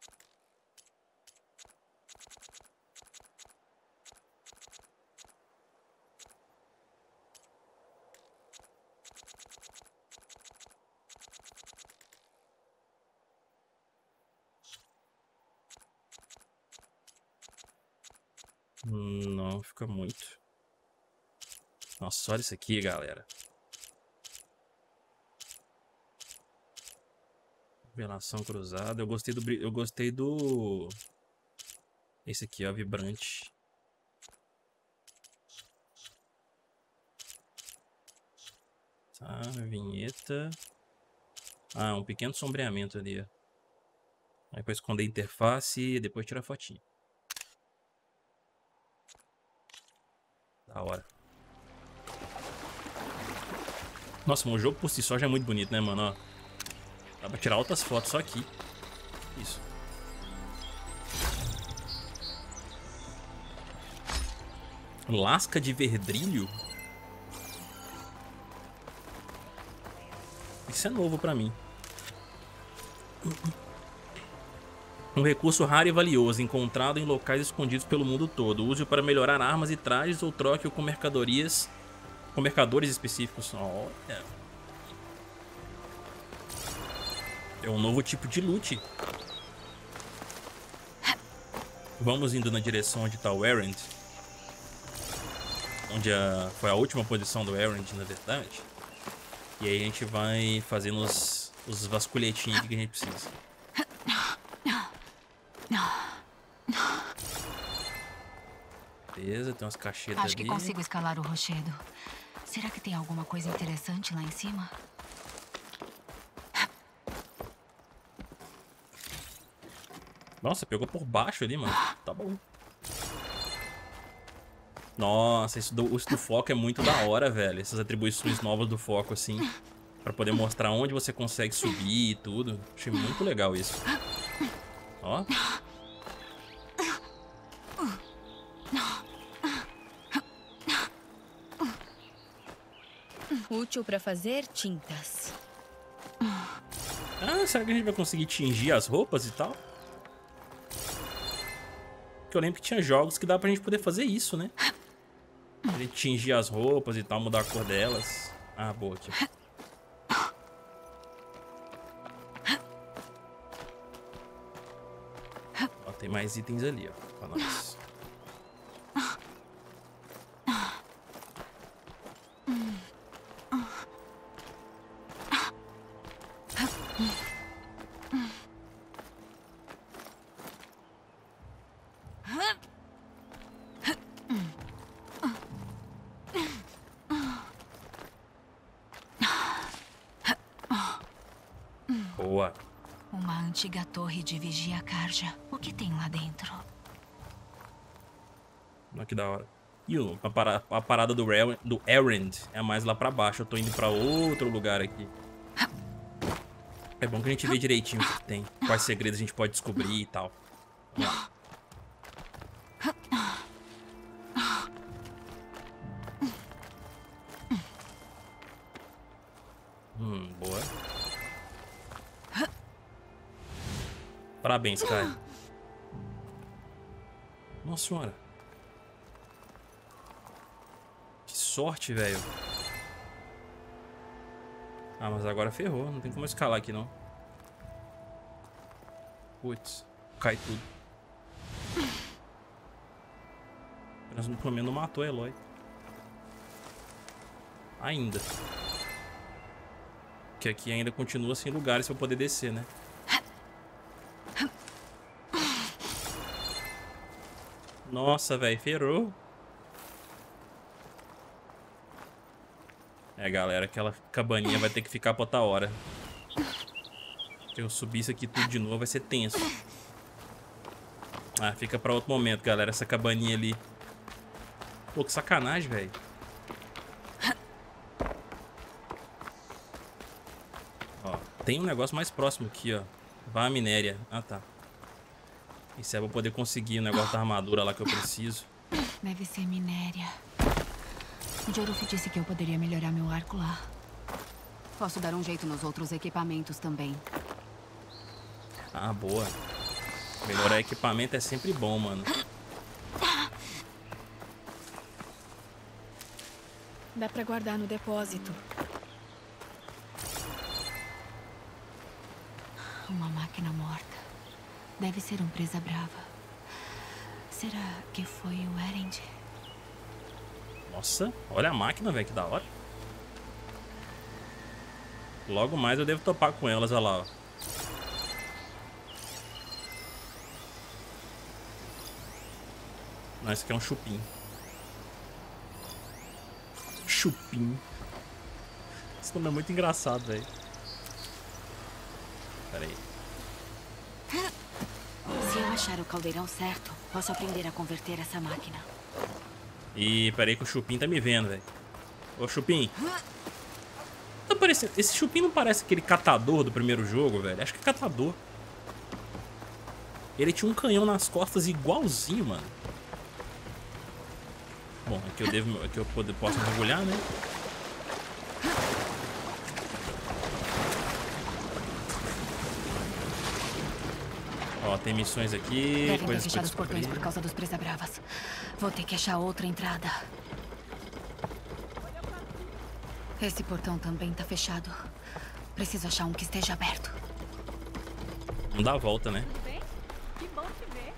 Não, fica muito. Nossa, olha isso aqui, galera. Revelação cruzada. Eu gostei do... Esse aqui, ó, vibrante. Tá, vinheta. Ah, um pequeno sombreamento ali, ó. Aí pra esconder a interface e depois tirar a fotinha. Da hora. Nossa, mas o jogo por si só já é muito bonito, né, mano? Ó, dá pra tirar altas fotos só aqui. Isso. Lasca de verdrilho? Isso é novo pra mim. Um recurso raro e valioso, encontrado em locais escondidos pelo mundo todo. Use-o para melhorar armas e trajes ou troque-o com mercadorias... Com mercadores específicos. Olha. É um novo tipo de loot. Vamos indo na direção onde está o Erend. Onde foi a última posição do Erend, na verdade. E aí a gente vai fazendo os vasculhetinhos que a gente precisa. Beleza, tem umas caixetas ali. Acho que consigo escalar o rochedo. Será que tem alguma coisa interessante lá em cima? Nossa, pegou por baixo ali, mano. Tá bom. Nossa, isso do foco é muito da hora, velho. Essas atribuições novas do foco, assim. Pra poder mostrar onde você consegue subir e tudo. Achei muito legal isso. Ó. Útil pra fazer tintas. Ah, será que a gente vai conseguir tingir as roupas e tal? Porque eu lembro que tinha jogos que dá pra gente poder fazer isso, né? A gente tingir as roupas e tal, mudar a cor delas. Ah, boa aqui. Ó, tem mais itens ali, ó, pra nós. Boa. Uma antiga torre de vigia Karja. O que tem lá dentro? Olha que da hora. E a parada do Errand é mais lá pra baixo. Eu tô indo pra outro lugar aqui. É bom que a gente vê direitinho o que tem. Quais segredos a gente pode descobrir e tal. Vamos lá. Boa. Parabéns, Kai. Nossa senhora. Que sorte, velho. Ah, mas agora ferrou. Não tem como escalar aqui, não. Putz. Cai tudo. Mas pelo menos não matou a Eloy. Ainda. Porque aqui ainda continua sem lugares pra eu poder descer, né? Nossa, velho, ferrou. É, galera, aquela cabaninha vai ter que ficar pra outra hora. Se eu subir isso aqui tudo de novo, vai ser tenso. Ah, fica pra outro momento, galera, essa cabaninha ali. Pô, que sacanagem, velho. Ó, tem um negócio mais próximo aqui, ó. Vá a minéria. Ah, tá. Isso é pra poder conseguir o negócio da armadura lá que eu preciso. Deve ser minéria. O Joruf disse que eu poderia melhorar meu arco lá. Posso dar um jeito nos outros equipamentos também. Ah, boa. Melhorar equipamento é sempre bom, mano. Dá pra guardar no depósito. Uma máquina morta. Deve ser um presa brava. Será que foi o Erend? Nossa, olha a máquina, velho, que da hora. Logo mais eu devo topar com elas, olha lá, ó. Não, esse aqui é um chupim. Chupim. Esse nome é muito engraçado, velho. Pera aí. Se eu achar o caldeirão certo, posso aprender a converter essa máquina. Ih, peraí que o Chupim tá me vendo, velho. Ô, Chupim. Tá parecendo... Esse Chupim não parece aquele catador do primeiro jogo, velho? Acho que é catador. Ele tinha um canhão nas costas igualzinho, mano. Bom, aqui eu posso mergulhar, né? Ó, tem missões aqui. Devem ter fechado os portões por causa dos presa bravas. Vou ter que achar outra entrada. Esse portão também tá fechado. Preciso achar um que esteja aberto. Não dá a volta, né? Que bom te ver.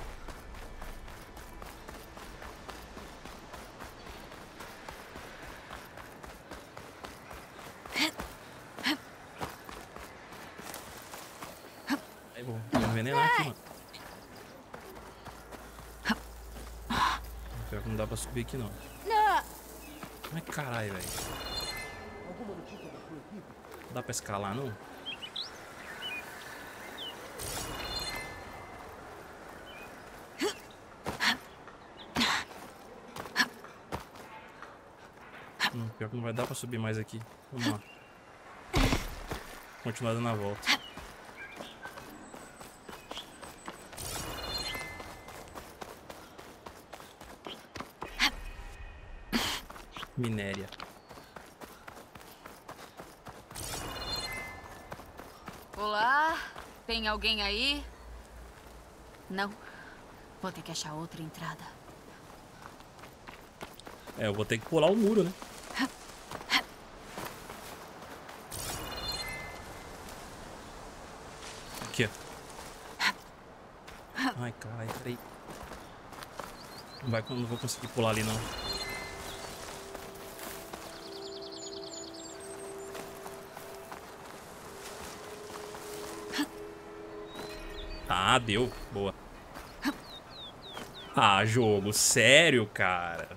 Aí, vou envenenar aqui, mano. Pior que não dá pra subir aqui, não. Ai, caralho, velho. Não dá pra escalar, não? Pior que não vai dar pra subir mais aqui. Vamos lá. continuar dando a volta. Minéria. Olá, tem alguém aí? Não. Vou ter que achar outra entrada. É, eu vou ter que pular o muro, né? Aqui, ó. Ai, caralho, peraí. Não vou conseguir pular ali, não. Ah, deu. Boa. Ah, jogo. Sério, cara.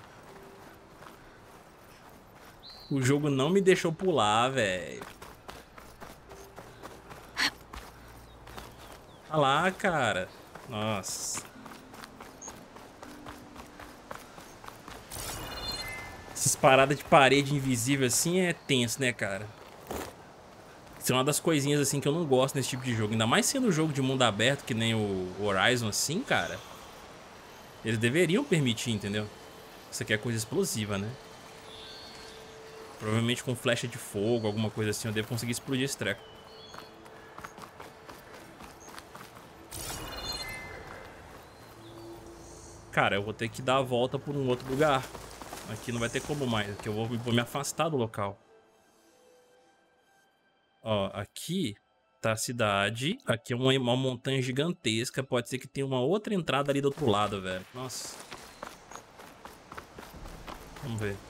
O jogo não me deixou pular, velho. Olha lá, cara. Nossa. Essas paradas de parede invisível assim é tenso, né, cara? Isso é uma das coisinhas assim que eu não gosto nesse tipo de jogo. Ainda mais sendo um jogo de mundo aberto, que nem o Horizon assim, cara. Eles deveriam permitir, entendeu? Isso aqui é coisa explosiva, né? Provavelmente com flecha de fogo, alguma coisa assim, eu devo conseguir explodir esse treco. Cara, eu vou ter que dar a volta por um outro lugar. Aqui não vai ter como mais, aqui eu vou me afastar do local. Ó, aqui tá a cidade. Aqui é uma montanha gigantesca. Pode ser que tenha uma outra entrada ali do outro lado, velho. Nossa. Vamos ver.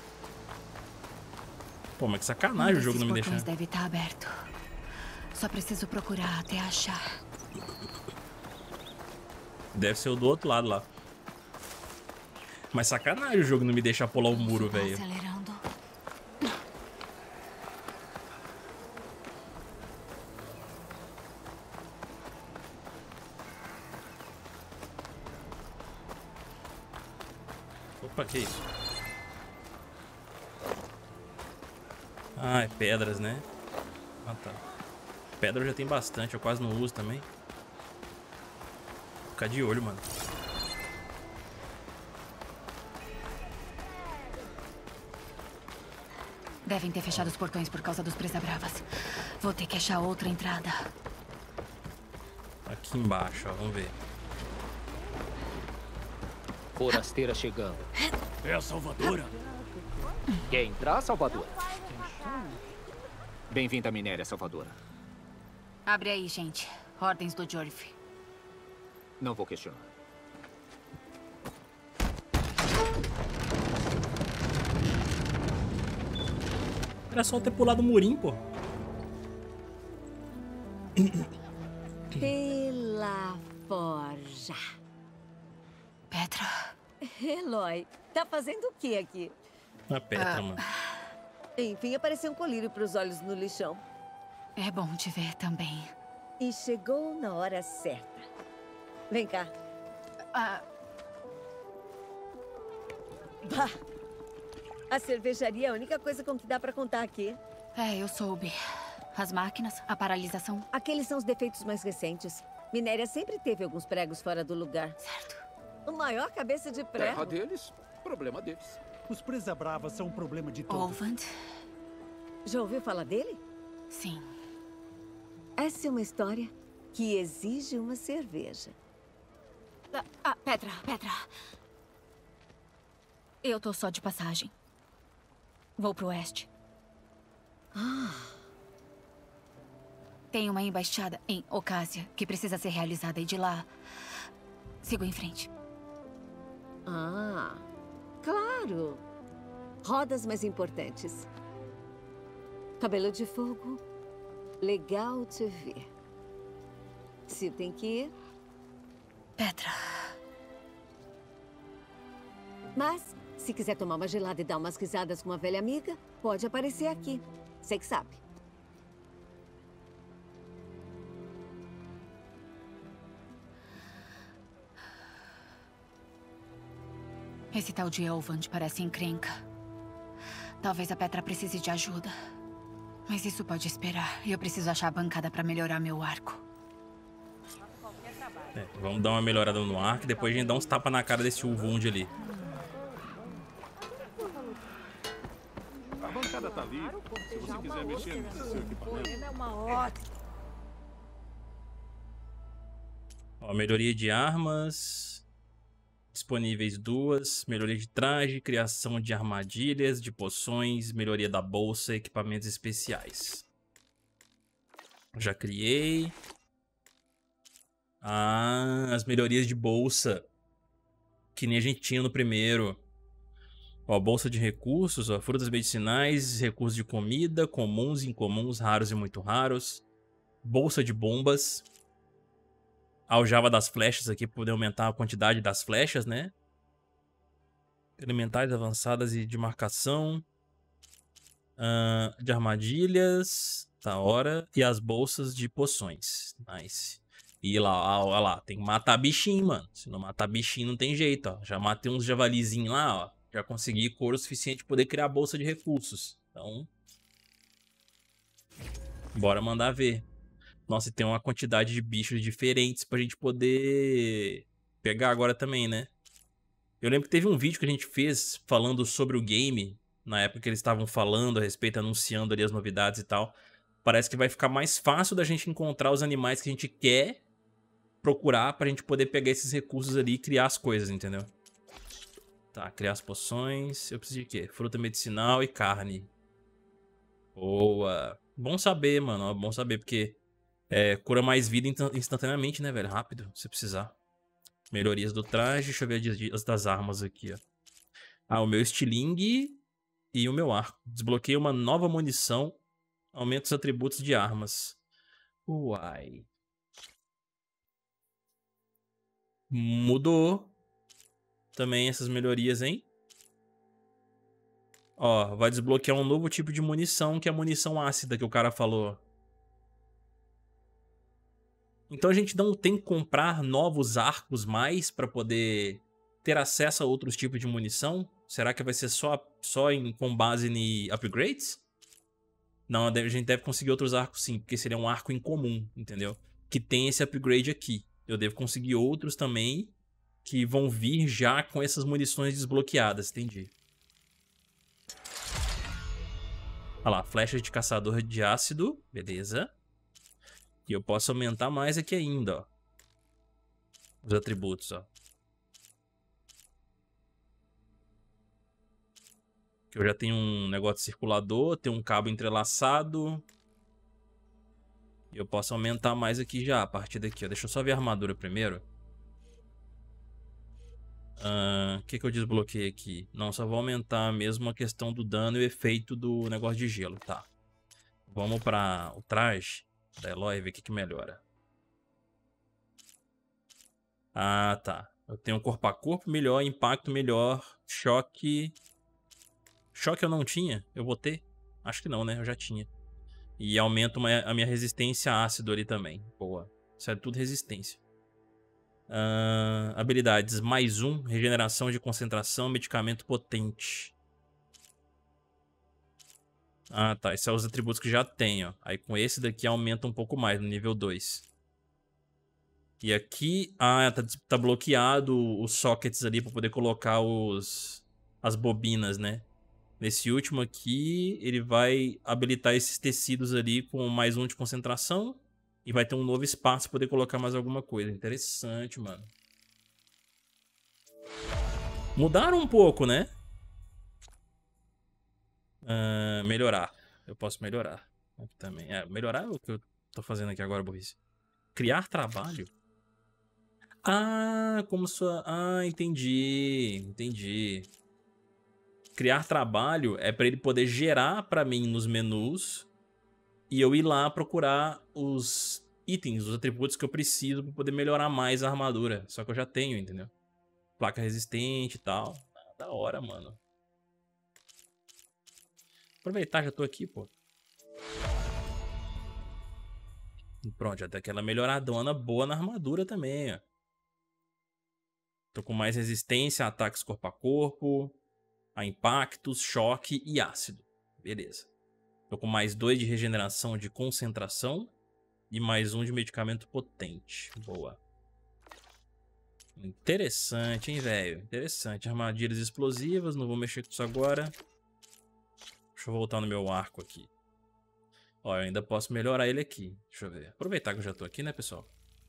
Pô, mas que sacanagem o jogo não me deixar. Deve estar aberto. Só preciso procurar até achar. Deve ser o do outro lado lá. Mas sacanagem o jogo não me deixar pular o muro, velho. Acelerando. Opa, que isso? Ah, é pedras, né? Ah, tá. Pedra eu já tem bastante, eu quase não uso também. Vou ficar de olho, mano. Devem ter fechado os portões por causa dos presa-bravas. Vou ter que achar outra entrada. Aqui embaixo, ó, vamos ver. Forasteira chegando. É a Salvadora. Quer entrar, Salvadora? Bem-vinda à Minéria, Salvadora. Abre aí, gente. Ordens do Jorf. Não vou questionar. Era só ter pulado o murinho, pô. Pela forja. Petra. Eloy, tá fazendo o que aqui? A Petra, mano. Enfim, apareceu um colírio pros olhos no lixão. É bom te ver também. E chegou na hora certa. Vem cá. Bah! A cervejaria é a única coisa com que dá pra contar aqui. É, eu soube. As máquinas, a paralisação. Aqueles são os defeitos mais recentes. Minéria sempre teve alguns pregos fora do lugar. Certo. O maior cabeça de prego. Terra deles, problema deles. Os presa-bravas são um problema de todos. Olvand. Já ouviu falar dele? Sim. Essa é uma história que exige uma cerveja. Petra. Eu tô só de passagem. Vou pro oeste. Tem uma embaixada em Ocásia que precisa ser realizada e de lá sigo em frente. Claro. Rodas mais importantes. Cabelo de fogo. Legal te ver. Se tem que ir. Petra. Mas, se quiser tomar uma gelada e dar umas risadas com uma velha amiga, pode aparecer aqui. Você que sabe. Esse tal de Elvand parece encrenca. Talvez a Petra precise de ajuda. Mas isso pode esperar. Eu preciso achar a bancada pra melhorar meu arco. Vamos dar uma melhorada no arco e depois a gente dá uns tapas na cara desse Ulvund ali. A bancada tá livre. Se você quiser mexer nesse seu equipamento. É uma ótima. Ó, melhoria de armas. Disponíveis 2. Melhoria de traje, criação de armadilhas, de poções, melhoria da bolsa, equipamentos especiais. Já criei. Ah, as melhorias de bolsa. Que nem a gente tinha no primeiro. Ó, bolsa de recursos, ó, frutas medicinais, recursos de comida, comuns, incomuns, raros e muito raros. Bolsa de bombas. Aljava das flechas aqui para poder aumentar a quantidade das flechas, né? Elementais avançadas e de marcação. De armadilhas. Da hora. E as bolsas de poções. Nice. E lá, ó lá, tem que matar bichinho, mano. Se não matar bichinho não tem jeito, ó. Já matei uns javalizinhos lá, ó. Já consegui couro suficiente para poder criar a bolsa de recursos. Então, bora mandar ver. Nossa, e tem uma quantidade de bichos diferentes pra gente poder pegar agora também, né? Eu lembro que teve um vídeo que a gente fez falando sobre o game. Na época que eles estavam falando a respeito, anunciando ali as novidades e tal. Parece que vai ficar mais fácil da gente encontrar os animais que a gente quer procurar pra gente poder pegar esses recursos ali e criar as coisas, entendeu? Tá, criar as poções. Eu preciso de quê? Fruta medicinal e carne. Boa. Bom saber, mano. Bom saber, porque cura mais vida instantaneamente, né, velho? Rápido, se precisar. Melhorias do traje. Deixa eu ver as das armas aqui, ó. Ah, o meu estilingue e o meu arco. Desbloqueei uma nova munição. Aumenta os atributos de armas. Uai. Mudou também essas melhorias, hein? Ó, vai desbloquear um novo tipo de munição, que é a munição ácida que o cara falou. Então a gente não tem que comprar novos arcos mais pra poder ter acesso a outros tipos de munição? Será que vai ser só com base em upgrades? Não, a gente deve conseguir outros arcos sim, porque seria um arco incomum, entendeu? Que tem esse upgrade aqui. Eu devo conseguir outros também que vão vir já com essas munições desbloqueadas, entendi. Olha lá, flechas de caçador de ácido, beleza. E eu posso aumentar mais aqui ainda, ó. Os atributos, ó. Que eu já tenho um negócio de circulador, tenho um cabo entrelaçado. E eu posso aumentar mais aqui já, a partir daqui, ó. Deixa eu só ver a armadura primeiro. O que eu desbloqueei aqui? Não, só vou aumentar mesmo a questão do dano e o efeito do negócio de gelo, tá. Vamos para o traje da Eloy e ver o que melhora. Ah, tá. Eu tenho corpo a corpo melhor, impacto melhor, choque... Choque eu não tinha? Eu vou ter? Acho que não, né? Eu já tinha. E aumento a minha resistência a ácido ali também. Boa. Isso é tudo resistência. Habilidades. Mais 1. Regeneração de concentração. Medicamento potente. Ah, tá. Esses são os atributos que já tenho, ó. Aí com esse daqui aumenta um pouco mais no nível 2. E aqui... Ah, tá bloqueado os sockets ali pra poder colocar as bobinas, né? Nesse último aqui, ele vai habilitar esses tecidos ali com mais 1 de concentração. E vai ter um novo espaço para poder colocar mais alguma coisa. Interessante, mano. Mudaram um pouco, né? Melhorar. Eu posso melhorar. Aqui também. Melhorar é o que eu tô fazendo aqui agora, burrice. Criar trabalho? Ah, como sua... Ah, entendi. Entendi. Criar trabalho é para ele poder gerar para mim nos menus e eu ir lá procurar os itens, os atributos que eu preciso para poder melhorar mais a armadura. Só que eu já tenho, entendeu? Placa resistente e tal. Da hora, mano. Aproveitar, já tô aqui, pô. E pronto, já tem aquela melhoradona boa na armadura também, ó. Tô com mais resistência a ataques corpo a corpo, a impactos, choque e ácido. Beleza. Tô com mais 2 de regeneração de concentração e mais 1 de medicamento potente. Boa. Interessante, hein, velho? Interessante. Armadilhas explosivas, não vou mexer com isso agora. Deixa eu voltar no meu arco aqui. Ó, eu ainda posso melhorar ele aqui. Deixa eu ver. Aproveitar que eu já tô aqui, né, pessoal?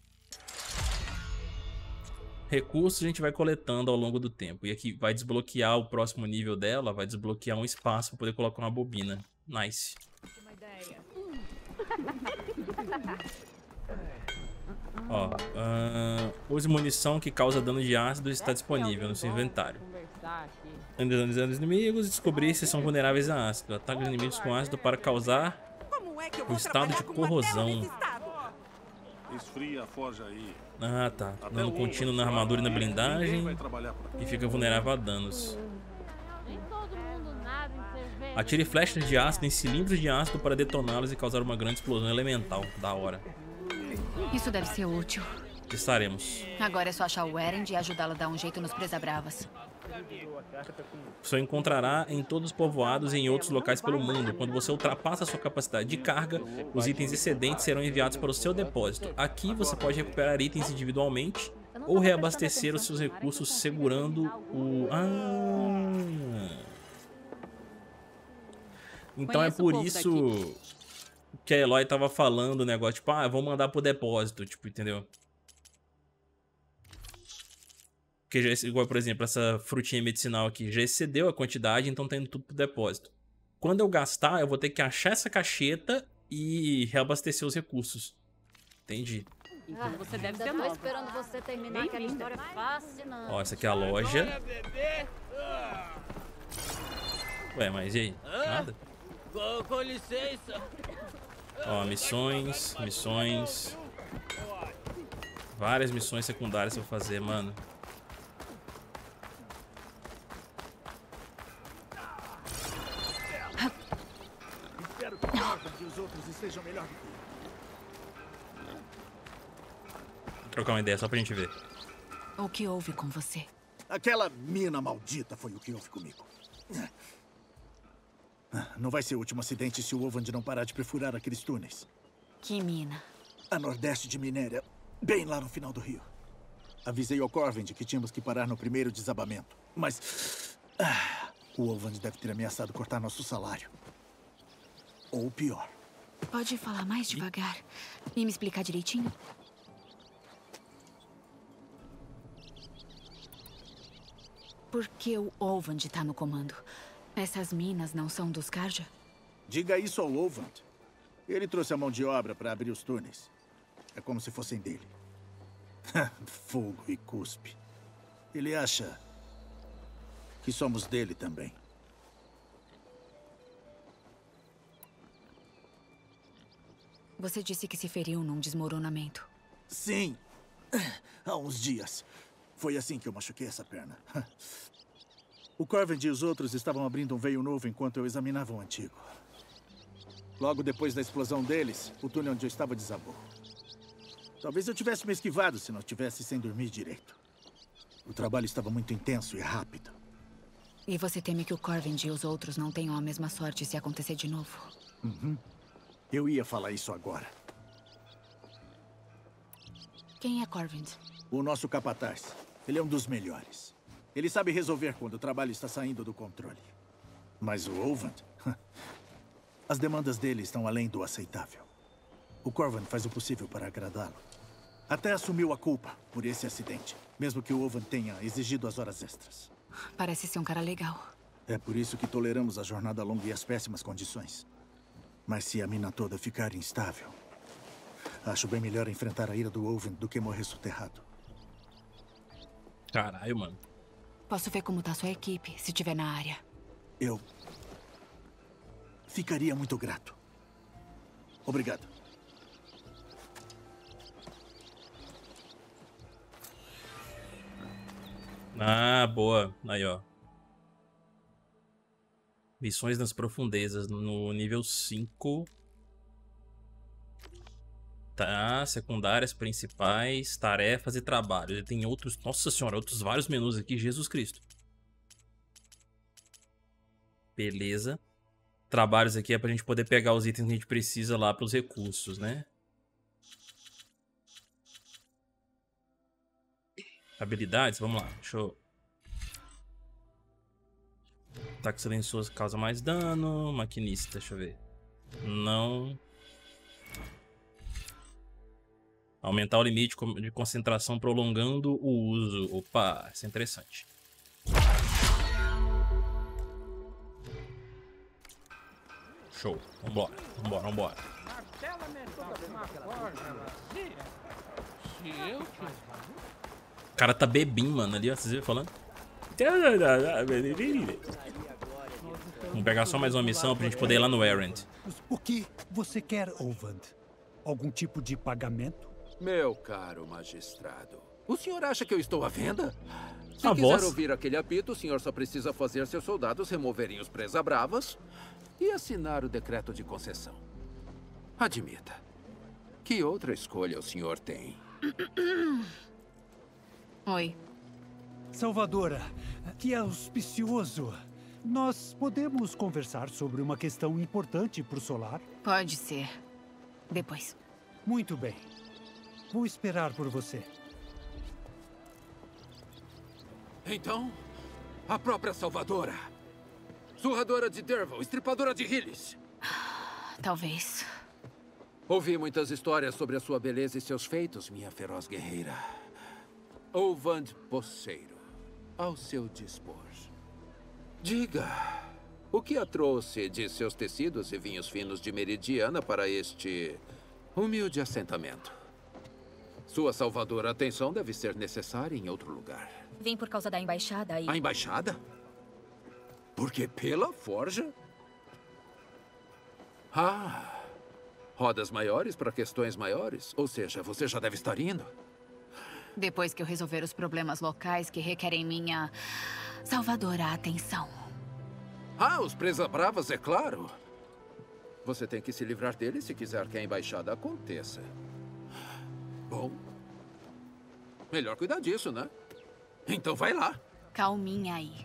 Recursos a gente vai coletando ao longo do tempo. E aqui vai desbloquear o próximo nível dela, vai desbloquear um espaço para poder colocar uma bobina. Nice. Ó, use munição que causa dano de ácido está disponível no seu inventário. Analisando os inimigos e descobrir se são vulneráveis a ácido. Ataque os inimigos com ácido para causar um estado de corrosão. Esfria a forja aí. Ah, tá. Dano contínuo na armadura e na blindagem. E fica vulnerável a danos. Atire flechas de ácido em cilindros de ácido para detoná-los e causar uma grande explosão elemental. Da hora. Isso deve ser útil. Testaremos. Agora é só achar o Erend e ajudá-lo a dar um jeito nos Presa-Bravas. Você encontrará em todos os povoados e em outros locais pelo mundo. Quando você ultrapassa a sua capacidade de carga, os itens excedentes serão enviados para o seu depósito. Aqui você pode recuperar itens individualmente ou reabastecer os seus recursos segurando o... Então é por isso que a Eloy tava falando o negócio, tipo, vou mandar pro depósito, tipo, entendeu? Porque já, igual, por exemplo, essa frutinha medicinal aqui já excedeu a quantidade, então tá indo tudo pro depósito. Quando eu gastar, eu vou ter que achar essa cacheta e reabastecer os recursos. Entendi. Você deve ser nova. Tô esperando você terminar aquela história fascinante. Ó, essa aqui é a loja. Ué, mas e aí? Nada? Com licença. Ó, missões. Várias missões secundárias pra fazer, mano. Espero que os outros estejam melhor do que eu. Vou trocar uma ideia só pra gente ver. O que houve com você? Aquela mina maldita foi o que houve comigo. Não vai ser o último acidente se o Ovand não parar de perfurar aqueles túneis. Que mina? A nordeste de Minéria, bem lá no final do rio. Avisei ao Corvind que tínhamos que parar no primeiro desabamento. Mas... o Ovand deve ter ameaçado cortar nosso salário. Ou pior. Pode falar mais devagar e me explicar direitinho? Por que o Ovand tá no comando? Essas minas não são dos Carja? Diga isso ao Ovand. Ele trouxe a mão de obra para abrir os túneis. É como se fossem dele. Fogo e cuspe. Ele acha que somos dele também. Você disse que se feriu num desmoronamento. Sim. Há uns dias. Foi assim que eu machuquei essa perna. O Corvind e os outros estavam abrindo um veio novo enquanto eu examinava o antigo. Logo depois da explosão deles, o túnel onde eu estava desabou. Talvez eu tivesse me esquivado se não tivesse sem dormir direito. O trabalho estava muito intenso e rápido. E você teme que o Corvind e os outros não tenham a mesma sorte se acontecer de novo? Uhum. Eu ia falar isso agora. Quem é Corvind? O nosso capataz. Ele é um dos melhores. Ele sabe resolver quando o trabalho está saindo do controle. Mas o Ovand... as demandas dele estão além do aceitável. O Corvind faz o possível para agradá-lo. Até assumiu a culpa por esse acidente, mesmo que o Ovand tenha exigido as horas extras. Parece ser um cara legal. É por isso que toleramos a jornada longa e as péssimas condições. Mas se a mina toda ficar instável, acho bem melhor enfrentar a ira do Ovand do que morrer soterrado. Caralho, mano. Posso ver como tá sua equipe, se estiver na área. Eu ficaria muito grato. Obrigado. Ah, boa. Aí, ó. Missões nas profundezas no nível 5. Tá, secundárias, principais, tarefas e trabalhos. Ele tem outros, nossa senhora, outros vários menus aqui, Jesus Cristo. Beleza. trabalhos aqui é pra gente poder pegar os itens que a gente precisa lá pelos recursos, né? Habilidades, vamos lá, deixa eu... Ataque silencioso causa mais dano, maquinista, deixa eu ver. Não. Aumentar o limite de concentração prolongando o uso. Opa, isso é interessante. Show, vambora, vambora, vambora. O cara tá bebinho, mano, ali, ó, vocês viram falando? Vamos pegar só mais uma missão pra gente poder ir lá no Errant. O que você quer, Olvand? Algum tipo de pagamento? Meu caro magistrado, o senhor acha que eu estou à venda? Se A quiser voz. ouvir aquele apito, o senhor só precisa fazer seus soldados removerem os presa-bravas e assinar o decreto de concessão. Admita. Que outra escolha o senhor tem? Oi. Salvadora, que auspicioso. Nós podemos conversar sobre uma questão importante para o Solar? Pode ser. Depois. Muito bem. Vou esperar por você. Então, a própria Salvadora. Surradora de Derval, estripadora de Hillis. Talvez. Ouvi muitas histórias sobre a sua beleza e seus feitos, minha feroz guerreira. Olvand Poceiro, ao seu dispor. Diga, o que a trouxe de seus tecidos e vinhos finos de Meridiana para este humilde assentamento? Sua salvadora atenção deve ser necessária em outro lugar. Vim por causa da embaixada e... A embaixada? Porque pela forja? Ah, rodas maiores para questões maiores? Ou seja, você já deve estar indo. Depois que eu resolver os problemas locais que requerem minha salvadora atenção. Ah, os presa-bravas, é claro. Você tem que se livrar deles se quiser que a embaixada aconteça. Bom, melhor cuidar disso, né? Então vai lá. Calminha aí.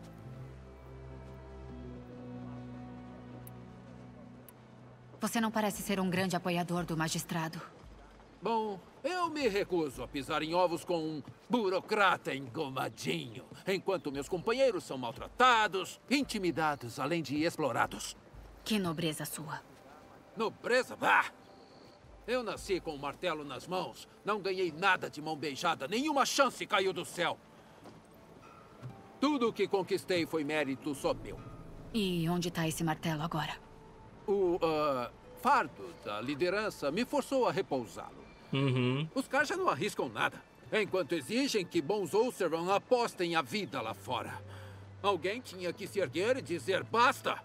Você não parece ser um grande apoiador do magistrado. Bom, eu me recuso a pisar em ovos com um burocrata engomadinho, enquanto meus companheiros são maltratados, intimidados, além de explorados. Que nobreza sua. Nobreza? Bah! Eu nasci com um martelo nas mãos. Não ganhei nada de mão beijada. Nenhuma chance caiu do céu. Tudo o que conquistei foi mérito só meu. E onde está esse martelo agora? O fardo da liderança me forçou a repousá-lo. Os caras já não arriscam nada, enquanto exigem que bons Oseram apostem a vida lá fora. Alguém tinha que se erguer e dizer basta.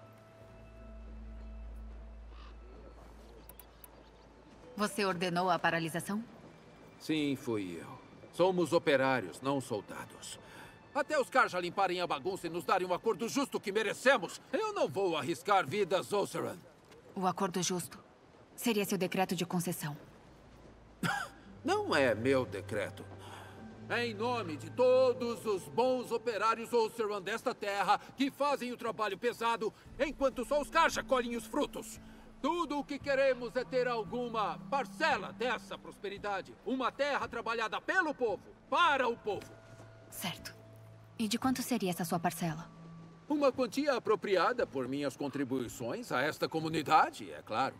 Você ordenou a paralisação? Sim, fui eu. Somos operários, não soldados. Até os caras já limparem a bagunça e nos darem um acordo justo que merecemos, eu não vou arriscar vidas, Oseram. O acordo justo seria seu decreto de concessão. Não é meu decreto. É em nome de todos os bons operários Oseram desta terra que fazem o trabalho pesado, enquanto só os Karja colhem os frutos. Tudo o que queremos é ter alguma parcela dessa prosperidade. Uma terra trabalhada pelo povo, para o povo. Certo. E de quanto seria essa sua parcela? Uma quantia apropriada por minhas contribuições a esta comunidade, é claro.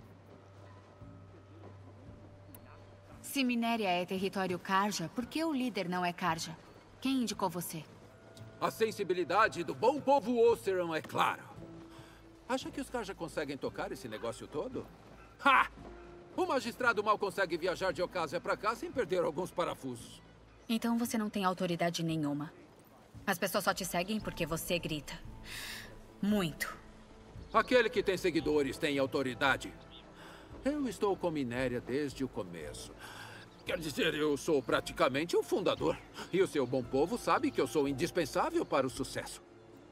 Se Minéria é território Karja, por que o líder não é Karja? Quem indicou você? A sensibilidade do bom povo Oseram, é claro. Acha que os Karja conseguem tocar esse negócio todo? Ha! O magistrado mal consegue viajar de Ocásia para cá sem perder alguns parafusos. Então você não tem autoridade nenhuma. As pessoas só te seguem porque você grita. Muito. Aquele que tem seguidores tem autoridade. Eu estou com Minéria desde o começo. Quer dizer, eu sou praticamente o fundador. E o seu bom povo sabe que eu sou indispensável para o sucesso.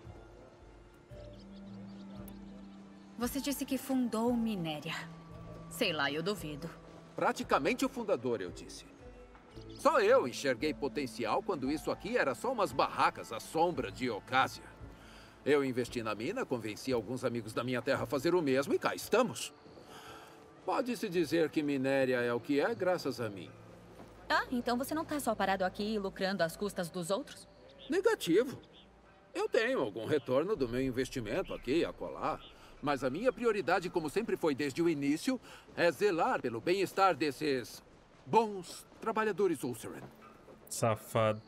Você disse que fundou Minéria. Sei lá, eu duvido. Praticamente o fundador, eu disse. Só eu enxerguei potencial quando isso aqui era só umas barracas à sombra de Ocásia. Eu investi na mina, convenci alguns amigos da minha terra a fazer o mesmo e cá estamos. Pode-se dizer que Minéria é o que é graças a mim. Ah, então você não tá só parado aqui lucrando às custas dos outros? Negativo. Eu tenho algum retorno do meu investimento aqui e acolá. Mas a minha prioridade, como sempre foi desde o início, é zelar pelo bem-estar desses bons trabalhadores Ulceran. Safado.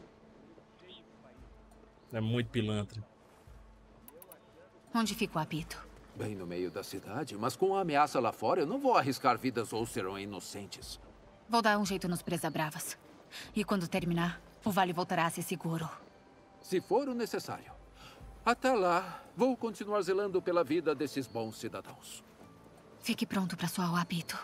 É muito pilantra. Onde fica o apito? Bem no meio da cidade, mas com a ameaça lá fora, eu não vou arriscar vidas Ulceran inocentes. Vou dar um jeito nos Presas-Bravas. E quando terminar, o vale voltará a ser seguro. Se for o necessário. Até lá, vou continuar zelando pela vida desses bons cidadãos. Fique pronto para soar o apito.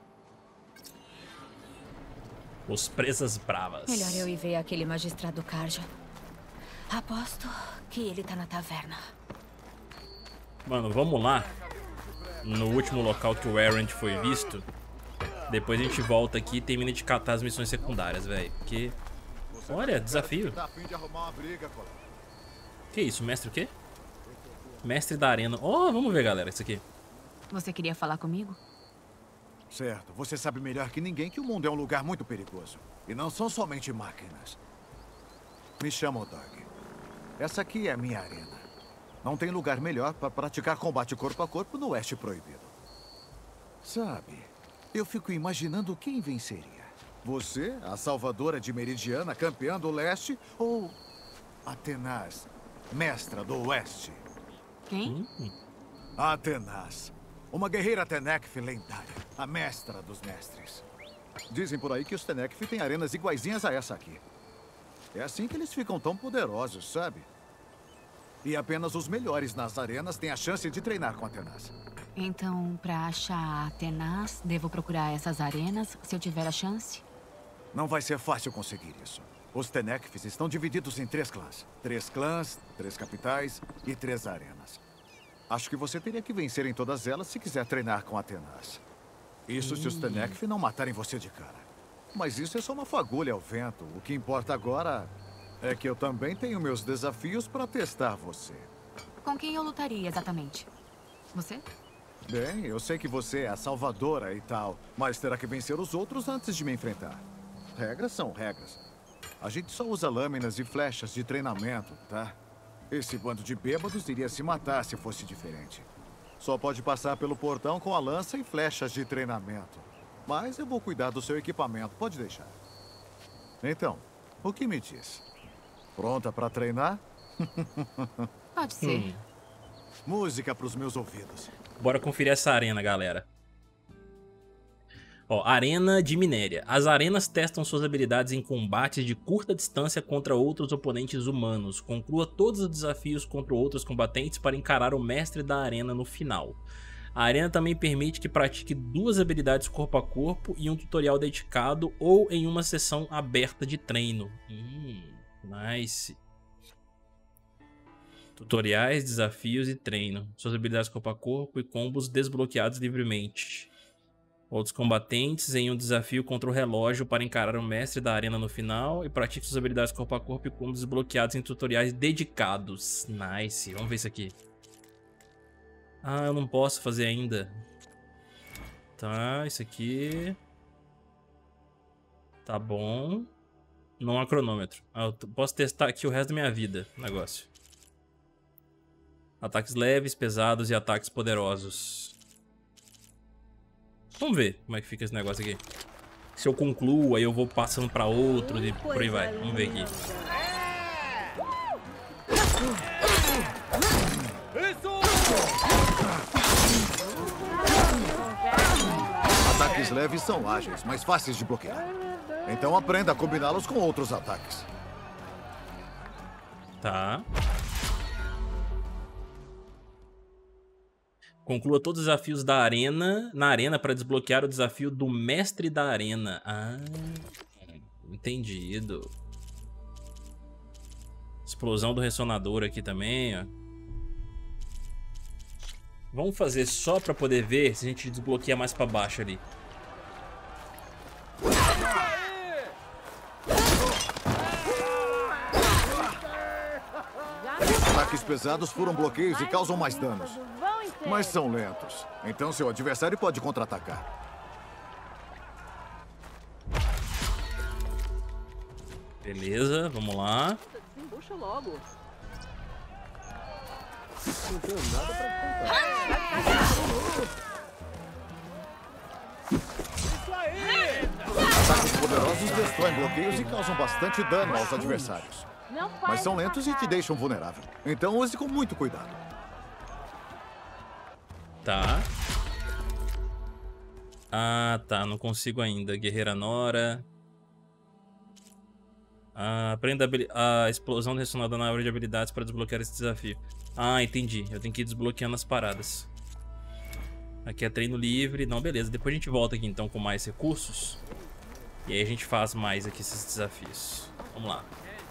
Os Presas-Bravas. Melhor eu ir ver aquele magistrado Karja. Aposto que ele tá na taverna. Mano, vamos lá. No último local que o Errant foi visto. Depois a gente volta aqui e termina de catar as missões secundárias, velho. Porque... Olha, desafio. Que isso, mestre o quê? Mestre da arena. Oh, vamos ver, galera, isso aqui. Você queria falar comigo? Certo. Você sabe melhor que ninguém que o mundo é um lugar muito perigoso. E não são somente máquinas. Me chamo Doug. Essa aqui é a minha arena. Não tem lugar melhor para praticar combate corpo a corpo no Oeste Proibido. Sabe, eu fico imaginando quem venceria. Você, a salvadora de Meridiana, campeã do Leste, ou Atenas, mestra do Oeste? Quem? Atenas. Uma guerreira Tenekth lendária, a mestra dos mestres. Dizem por aí que os Tenekth têm arenas iguaizinhas a essa aqui. É assim que eles ficam tão poderosos, sabe? E apenas os melhores nas arenas têm a chance de treinar com Atenas. Então, para achar Atenas, devo procurar essas arenas se eu tiver a chance? Não vai ser fácil conseguir isso. Os Tenekths estão divididos em 3 clãs. 3 clãs, 3 capitais e 3 arenas. Acho que você teria que vencer em todas elas se quiser treinar com Atenas. Isso se os Tenekth não matarem você de cara. Mas isso é só uma fagulha ao vento. O que importa agora é que eu também tenho meus desafios para testar você. Com quem eu lutaria exatamente? Você? Bem, eu sei que você é a salvadora e tal, mas terá que vencer os outros antes de me enfrentar. Regras são regras. A gente só usa lâminas e flechas de treinamento, tá? Esse bando de bêbados iria se matar se fosse diferente. Só pode passar pelo portão com a lança e flechas de treinamento. Mas eu vou cuidar do seu equipamento, pode deixar. Então, o que me diz? Pronta para treinar? Pode ser. Música para os meus ouvidos. Bora conferir essa arena, galera. Ó, Arena de Minéria. As arenas testam suas habilidades em combates de curta distância contra outros oponentes humanos. Conclua todos os desafios contra outros combatentes para encarar o mestre da arena no final. A arena também permite que pratique 2 habilidades corpo a corpo e um tutorial dedicado ou em uma sessão aberta de treino. Nice. Tutoriais, desafios e treino. Suas habilidades corpo a corpo e combos desbloqueados livremente. Outros combatentes em um desafio contra o relógio para encarar o mestre da arena no final. E pratique suas habilidades corpo a corpo e combos desbloqueados em tutoriais dedicados. Nice. Vamos ver isso aqui. Ah, eu não posso fazer ainda. Tá, isso aqui. Tá bom. Não há cronômetro. Ah, eu posso testar aqui o resto da minha vida. Negócio. Ataques leves, pesados e ataques poderosos. Vamos ver como é que fica esse negócio aqui. Se eu concluo, aí eu vou passando pra outro e por aí vai. Vamos ver aqui. Ataques leves são ágeis, mas fáceis de bloquear. Então aprenda a combiná-los com outros ataques. Tá. Conclua todos os desafios da arena na arena para desbloquear o desafio do mestre da arena. Ah, entendido. Explosão do ressonador aqui também, ó. Vamos fazer só para poder ver se a gente desbloqueia mais para baixo ali. ataques pesados furam bloqueios e causam mais danos. Mas são lentos. Então seu adversário pode contra-atacar. Beleza, vamos lá. Puxa logo. Não tenho nada pra Ataques poderosos destroem bloqueios e causam bastante dano aos adversários. Mas são lentos e te deixam vulnerável. Então use com muito cuidado. Tá. Ah, tá. Não consigo ainda. Guerreira Nora. Aprenda a explosão ressonada na árvore de habilidades para desbloquear esse desafio. Ah, entendi. Eu tenho que ir desbloqueando as paradas. Aqui é treino livre. Não, beleza. Depois a gente volta aqui então com mais recursos. E aí a gente faz mais aqui esses desafios. Vamos lá.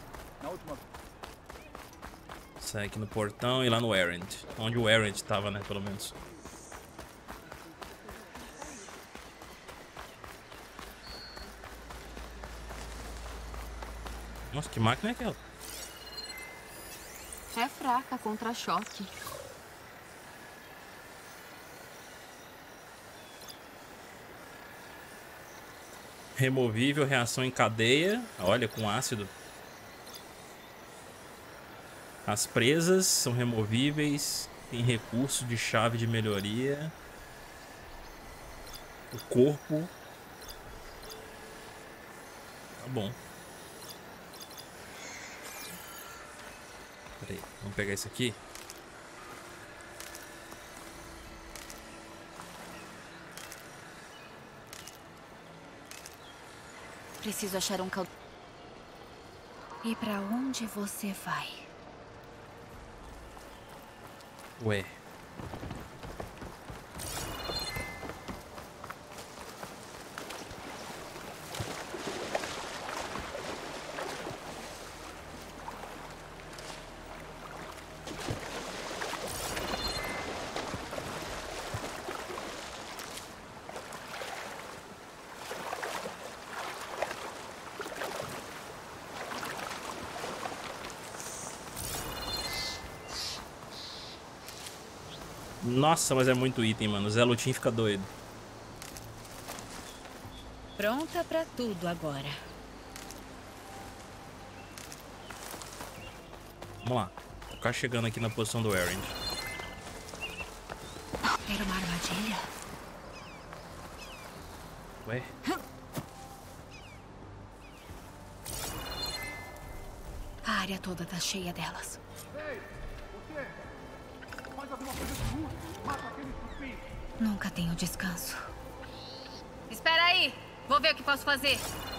Sai aqui no portão e lá no Errand. Onde o Errand tava, né? Pelo menos. Nossa, que máquina é aquela? É fraca contra choque. Removível, reação em cadeia. Olha, com ácido. As presas são removíveis. Tem recurso de chave de melhoria. O corpo. Tá bom. Peraí, vamos pegar isso aqui. Preciso achar um caldo. E pra onde você vai? Ué. Nossa, mas é muito item, mano. O Zé Lutin fica doido. Pronta pra tudo agora. Vamos lá. Vou ficar chegando aqui na posição do Errand. Era uma armadilha? Ué? A área toda tá cheia delas. Nunca tenho descanso. Espera aí! Vou ver o que posso fazer.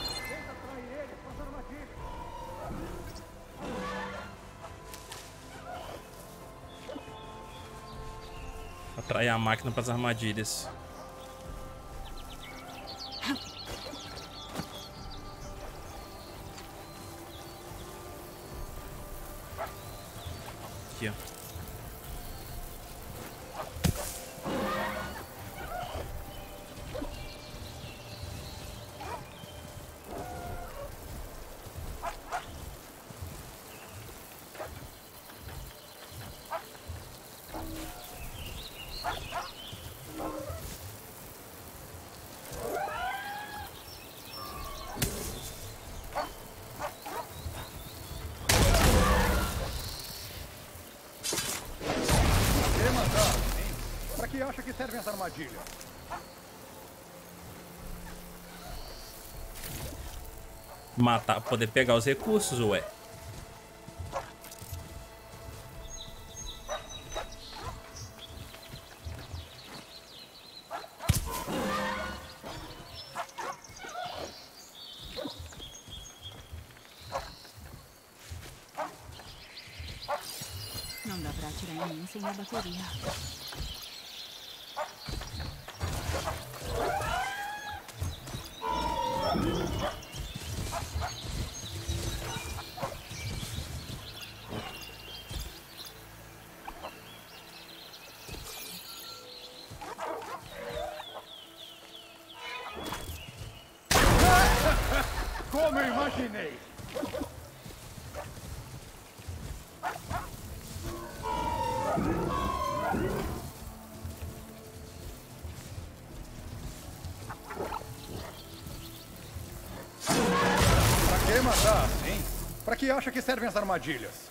Atrair a máquina para as armadilhas. Aqui, ó. Pra que acha que servem as armadilhas? Matar, poder pegar os recursos, ué. Não dá pra atirar em mim sem a bateria. Como eu imaginei! querer matar assim? Pra que acha que servem as armadilhas?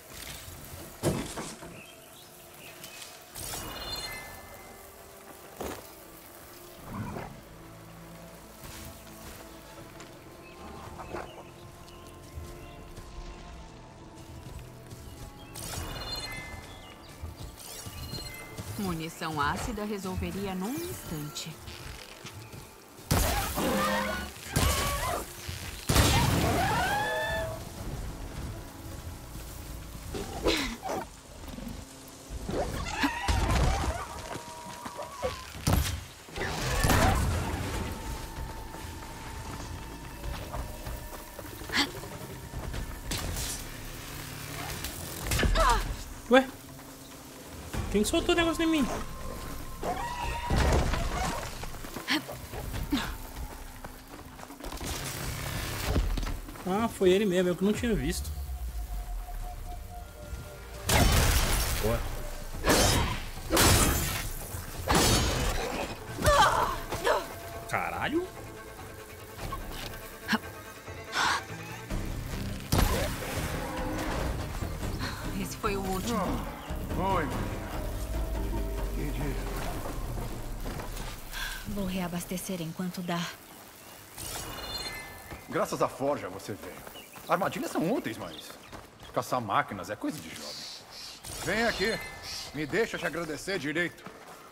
Munição ácida resolveria num instante. Ué? Quem soltou o negócio em mim? Ah, foi ele mesmo, eu que não tinha visto. Boa. Caralho. Esse foi o último. Oi. Vou reabastecer enquanto dá. Graças à forja você veio. Armadilhas são úteis, mas caçar máquinas é coisa de jovem. Vem aqui. Me deixa te agradecer direito.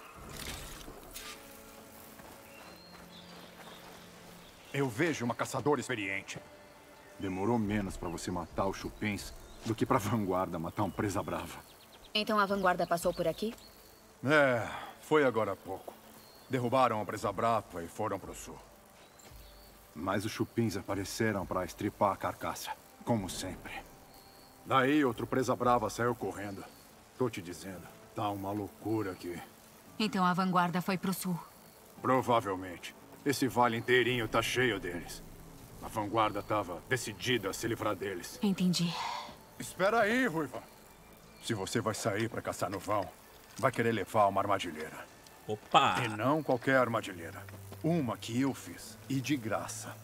Eu vejo uma caçadora experiente. Demorou menos pra você matar os chupins do que pra vanguarda matar um presa brava. Então a vanguarda passou por aqui? É, foi agora há pouco. Derrubaram a presa brava e foram pro sul. Mas os chupins apareceram pra estripar a carcaça, como sempre. Daí outro presa brava saiu correndo. Tô te dizendo, tá uma loucura aqui. Então a vanguarda foi pro sul. Provavelmente. Esse vale inteirinho tá cheio deles. A vanguarda tava decidida a se livrar deles. Entendi. Espera aí, Ruiva. Se você vai sair pra caçar no vão, vai querer levar uma armadilheira. Opa! E não qualquer armadilheira. Uma que eu fiz. E de graça.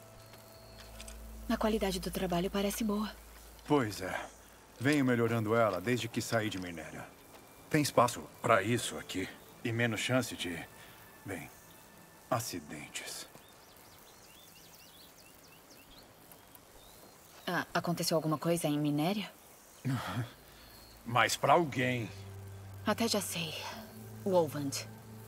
A qualidade do trabalho parece boa. Pois é. Venho melhorando ela desde que saí de Minéria. Tem espaço pra isso aqui. E menos chance de... bem... acidentes. Ah, aconteceu alguma coisa em Minéria? Mas pra alguém. Até já sei. Wolvand.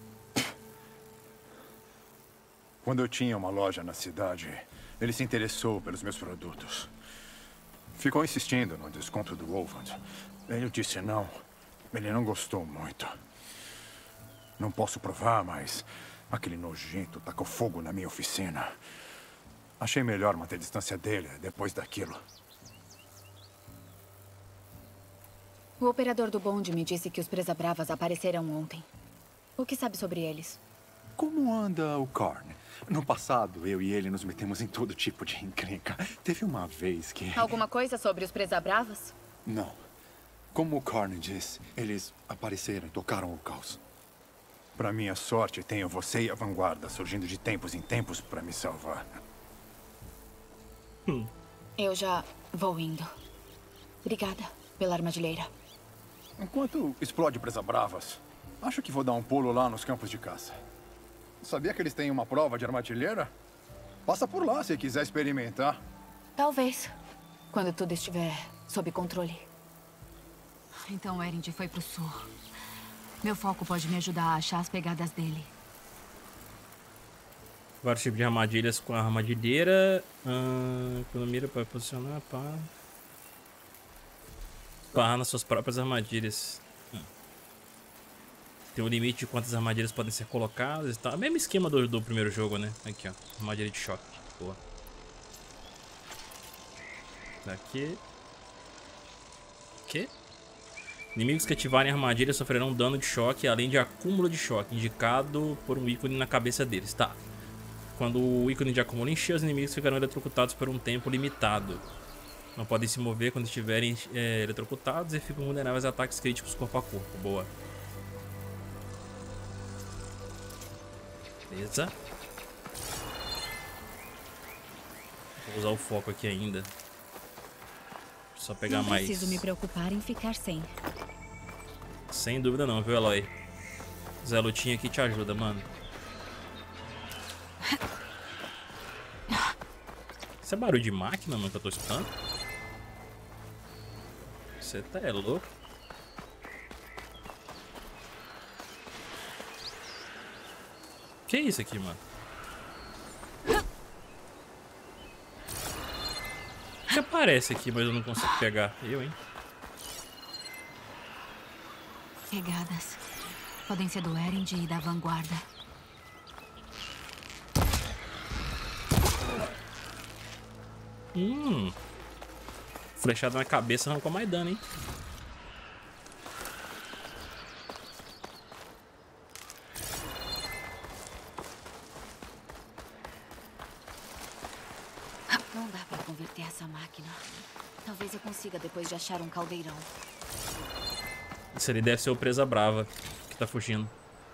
Quando eu tinha uma loja na cidade, ele se interessou pelos meus produtos. Ficou insistindo no desconto do Wolvand. Eu disse não. Ele não gostou muito. Não posso provar, mas aquele nojento tacou fogo na minha oficina. Achei melhor manter distância dele depois daquilo. O operador do bonde me disse que os presa-bravas apareceram ontem. O que sabe sobre eles? Como anda o Korn? No passado, eu e ele nos metemos em todo tipo de encrenca. Teve uma vez que... Alguma coisa sobre os presa-bravas? Não. Como o Korn disse, eles apareceram e tocaram o caos. Pra minha sorte, tenho você e a vanguarda surgindo de tempos em tempos pra me salvar. Eu já vou indo. Obrigada pela armadilheira. Enquanto explode presa-bravas, acho que vou dar um pulo lá nos campos de caça. Sabia que eles têm uma prova de armadilheira? Passa por lá se quiser experimentar. Talvez. Quando tudo estiver sob controle. Então Erend foi pro sul. Meu foco pode me ajudar a achar as pegadas dele. Vários tipos de armadilhas com a armadilheira. Quando mira para posicionar, pá. Esparrar nas suas próprias armadilhas. Tem um limite de quantas armadilhas podem ser colocadas e tal. Mesmo esquema do primeiro jogo, né? Aqui, ó. Armadilha de choque. Boa. Daqui. Aqui. Inimigos que ativarem a armadilha sofrerão dano de choque, além de acúmulo de choque, indicado por um ícone na cabeça deles. Tá. Quando o ícone de acúmulo encher, os inimigos ficarão eletrocutados por um tempo limitado. Não podem se mover quando estiverem eletrocutados e ficam vulneráveis a ataques críticos corpo a corpo. Boa. Beleza. Vou usar o foco aqui ainda. Só pegar não mais. Não preciso me preocupar em ficar sem. Sem dúvida não, viu, Eloy? Zé Lutinha aqui te ajuda, mano. Isso é barulho de máquina, mano, que eu tô escutando? Você tá louco? Que é isso aqui, mano? O que aparece aqui, mas eu não consigo pegar? Eu, hein? Pegadas. Podem ser do Erend e da Vanguarda. Flechada na cabeça arrancou mais dano, hein? Não dá pra converter essa máquina. Talvez eu consiga depois de achar um caldeirão. Isso ali deve ser o Presa Brava que tá fugindo.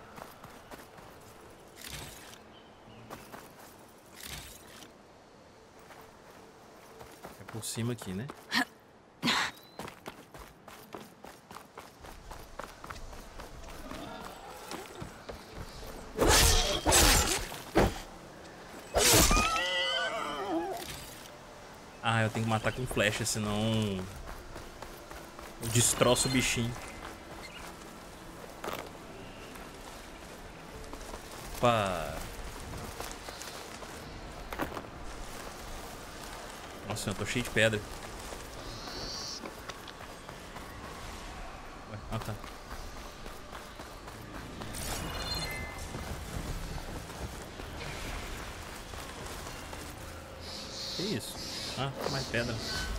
É por cima aqui, né? Ah, eu tenho que matar com flecha, senão eu destroço o bichinho. Opa! Nossa, eu tô cheio de pedra. Ué, ah, tá. Que isso? Ah, mais pedra.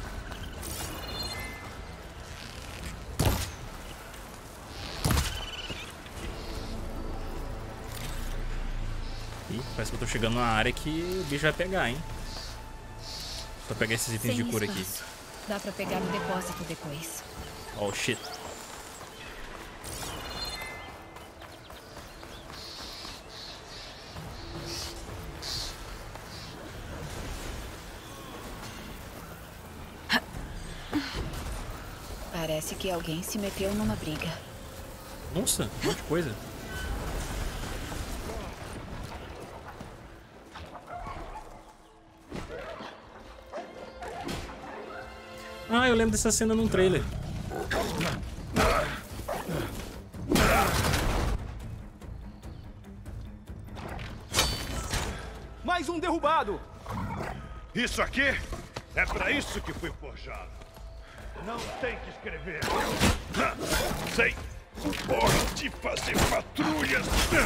Ih, parece que eu tô chegando numa área que o bicho vai pegar, hein? Só pegar esses itens de cura aqui. Dá pra pegar no depósito depois. Oh, shit. Parece que alguém se meteu numa briga. Nossa, um monte de coisa. Ah, eu lembro dessa cena num trailer. Mais um derrubado! Isso aqui é pra isso que fui forjado. Não tem que escrever. Sei. Porra de fazer patrulhas.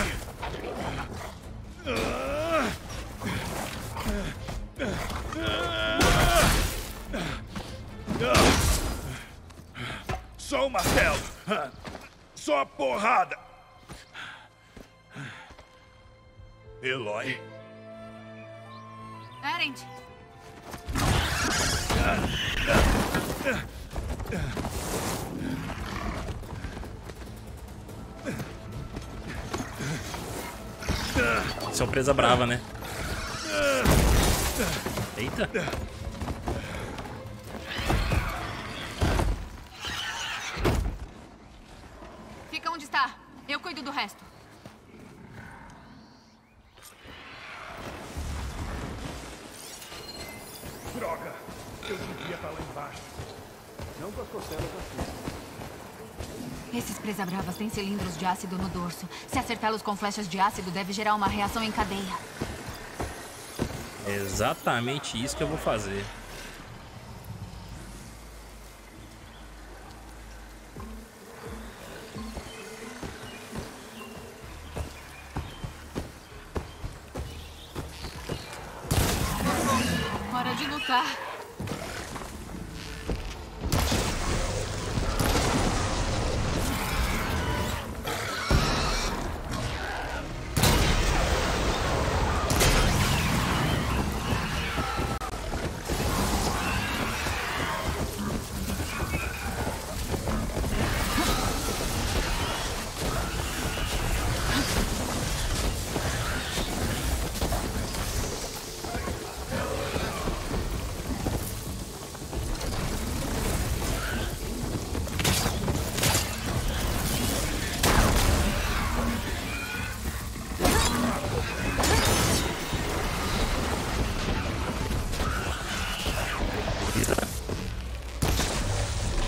Só o martelo. Só a porrada. Eloy. Erend. Isso é uma presa brava, né? Eita. Fica onde está. Eu cuido do resto. Droga. Eu devia estar lá embaixo. Não com as costelas assim. Esses presa-bravas têm cilindros de ácido no dorso. Se acertá-los com flechas de ácido, deve gerar uma reação em cadeia. É exatamente isso que eu vou fazer. Hora de lutar.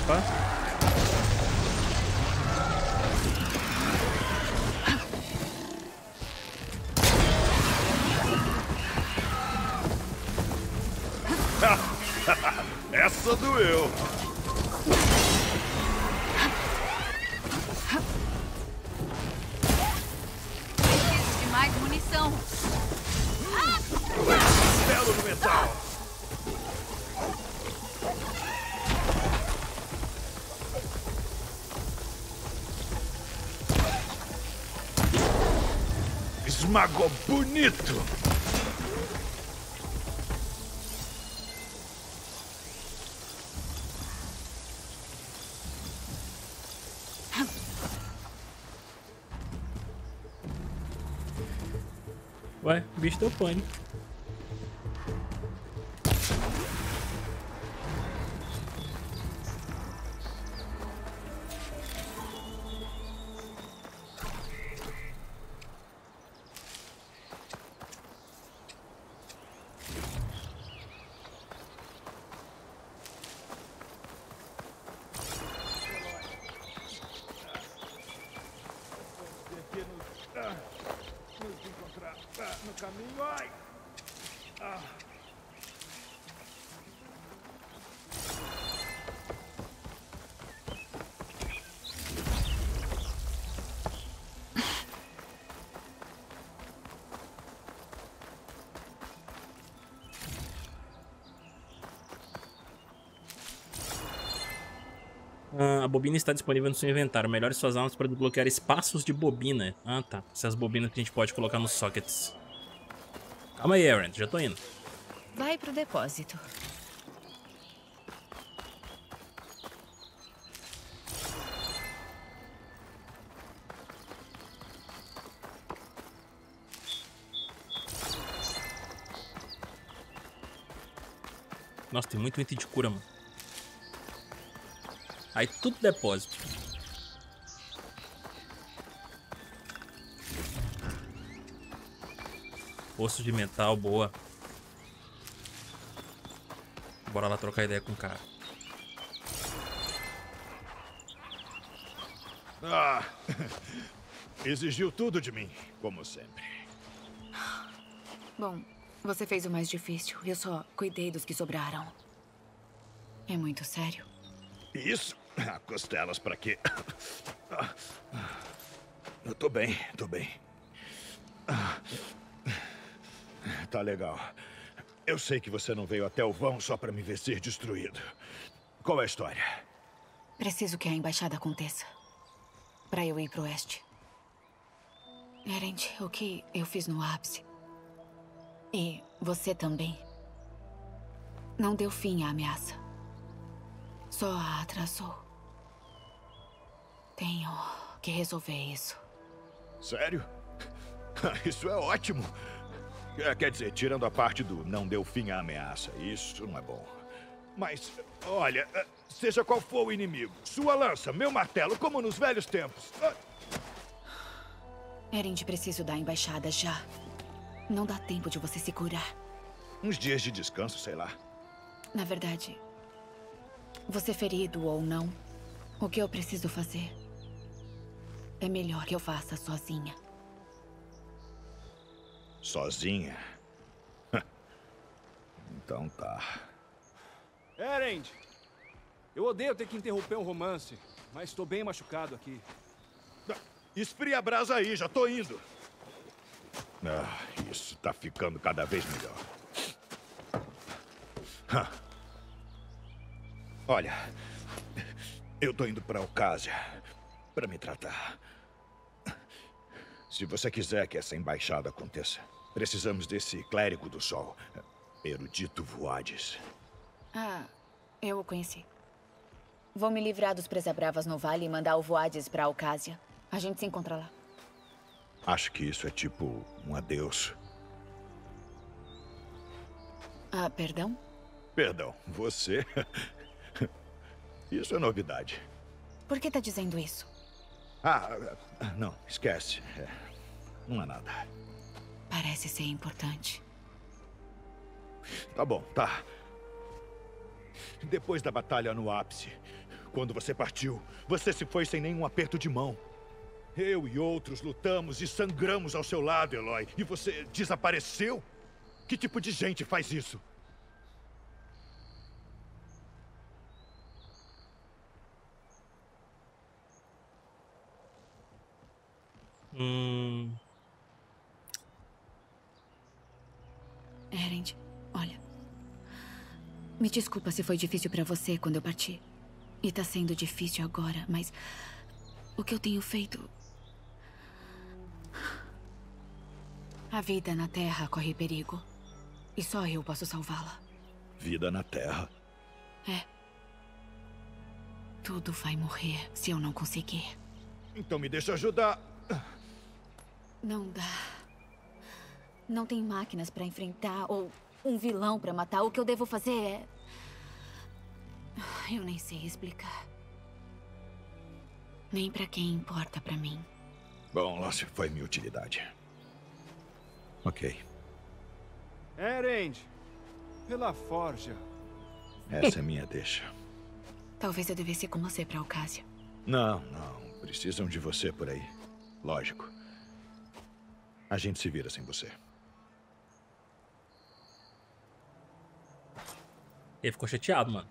Opa. Essa doeu. Preciso de mais munição. Belo no metal. Esmagou bonito. Ué, o bicho deu pane. Nos encontrar no caminho. Ai! A bobina está disponível no seu inventário. Melhore suas armas para desbloquear espaços de bobina. Ah, tá. Essas bobinas que a gente pode colocar nos sockets. Calma aí, Erend. Já tô indo. Vai pro depósito. Nossa, tem muito item de cura, mano. Aí tudo depósito. Osso de metal, boa. Bora lá trocar ideia com o cara. Exigiu tudo de mim, como sempre. Bom, você fez o mais difícil. Eu só cuidei dos que sobraram. É muito sério. Isso? Costelas pra quê? Eu tô bem, tô bem. Tá legal. Eu sei que você não veio até o vão só pra me ver ser destruído. Qual é a história? Preciso que a embaixada aconteça. Pra eu ir pro oeste. Erend, o que eu fiz no ápice. E você também. Não deu fim à ameaça. Só a atrasou. Tenho que resolver isso. Sério? Isso é ótimo. Quer dizer, tirando a parte do não deu fim à ameaça, isso não é bom. Mas, olha, seja qual for o inimigo, sua lança, meu martelo, como nos velhos tempos. Erend, preciso da embaixada já. Não dá tempo de você se curar. Uns dias de descanso, sei lá. Na verdade, você ferido ou não, o que eu preciso fazer é melhor que eu faça sozinha. Sozinha? Então tá. Erend! Eu odeio ter que interromper um romance, mas estou bem machucado aqui. Esfria a brasa aí, já tô indo. Isso tá ficando cada vez melhor. Olha, eu tô indo pra Alcásia pra me tratar. Se você quiser que essa embaixada aconteça, precisamos desse clérigo do sol, Erudito Vuades. Ah, eu o conheci. Vou me livrar dos Presabravas no vale e mandar o Vuades pra Alcásia. A gente se encontra lá. Acho que isso é tipo um adeus. Ah, perdão? Perdão, você... Isso é novidade. Por que tá dizendo isso? Não, esquece. Não é nada. Parece ser importante. Tá bom, tá. Depois da batalha no ápice, Quando você partiu, você se foi sem nenhum aperto de mão. Eu e outros lutamos e sangramos ao seu lado, Eloy. E você desapareceu? Que tipo de gente faz isso? Erend, olha. Me desculpa se foi difícil pra você quando eu parti. E tá sendo difícil agora, mas o que eu tenho feito... A vida na Terra corre perigo. E só eu posso salvá-la. Vida na Terra? É. Tudo vai morrer se eu não conseguir. Então me deixa ajudar. Não dá. Não tem máquinas pra enfrentar ou um vilão pra matar. O que eu devo fazer é... Eu nem sei explicar. Nem pra quem importa pra mim. Bom, lá se foi minha utilidade. Ok. Erend, pela forja. Essa é minha deixa. Talvez eu devesse ir com você pra Alcásia. Não. Precisam de você por aí. Lógico. A gente se vira sem você. Ele ficou chateado, mano.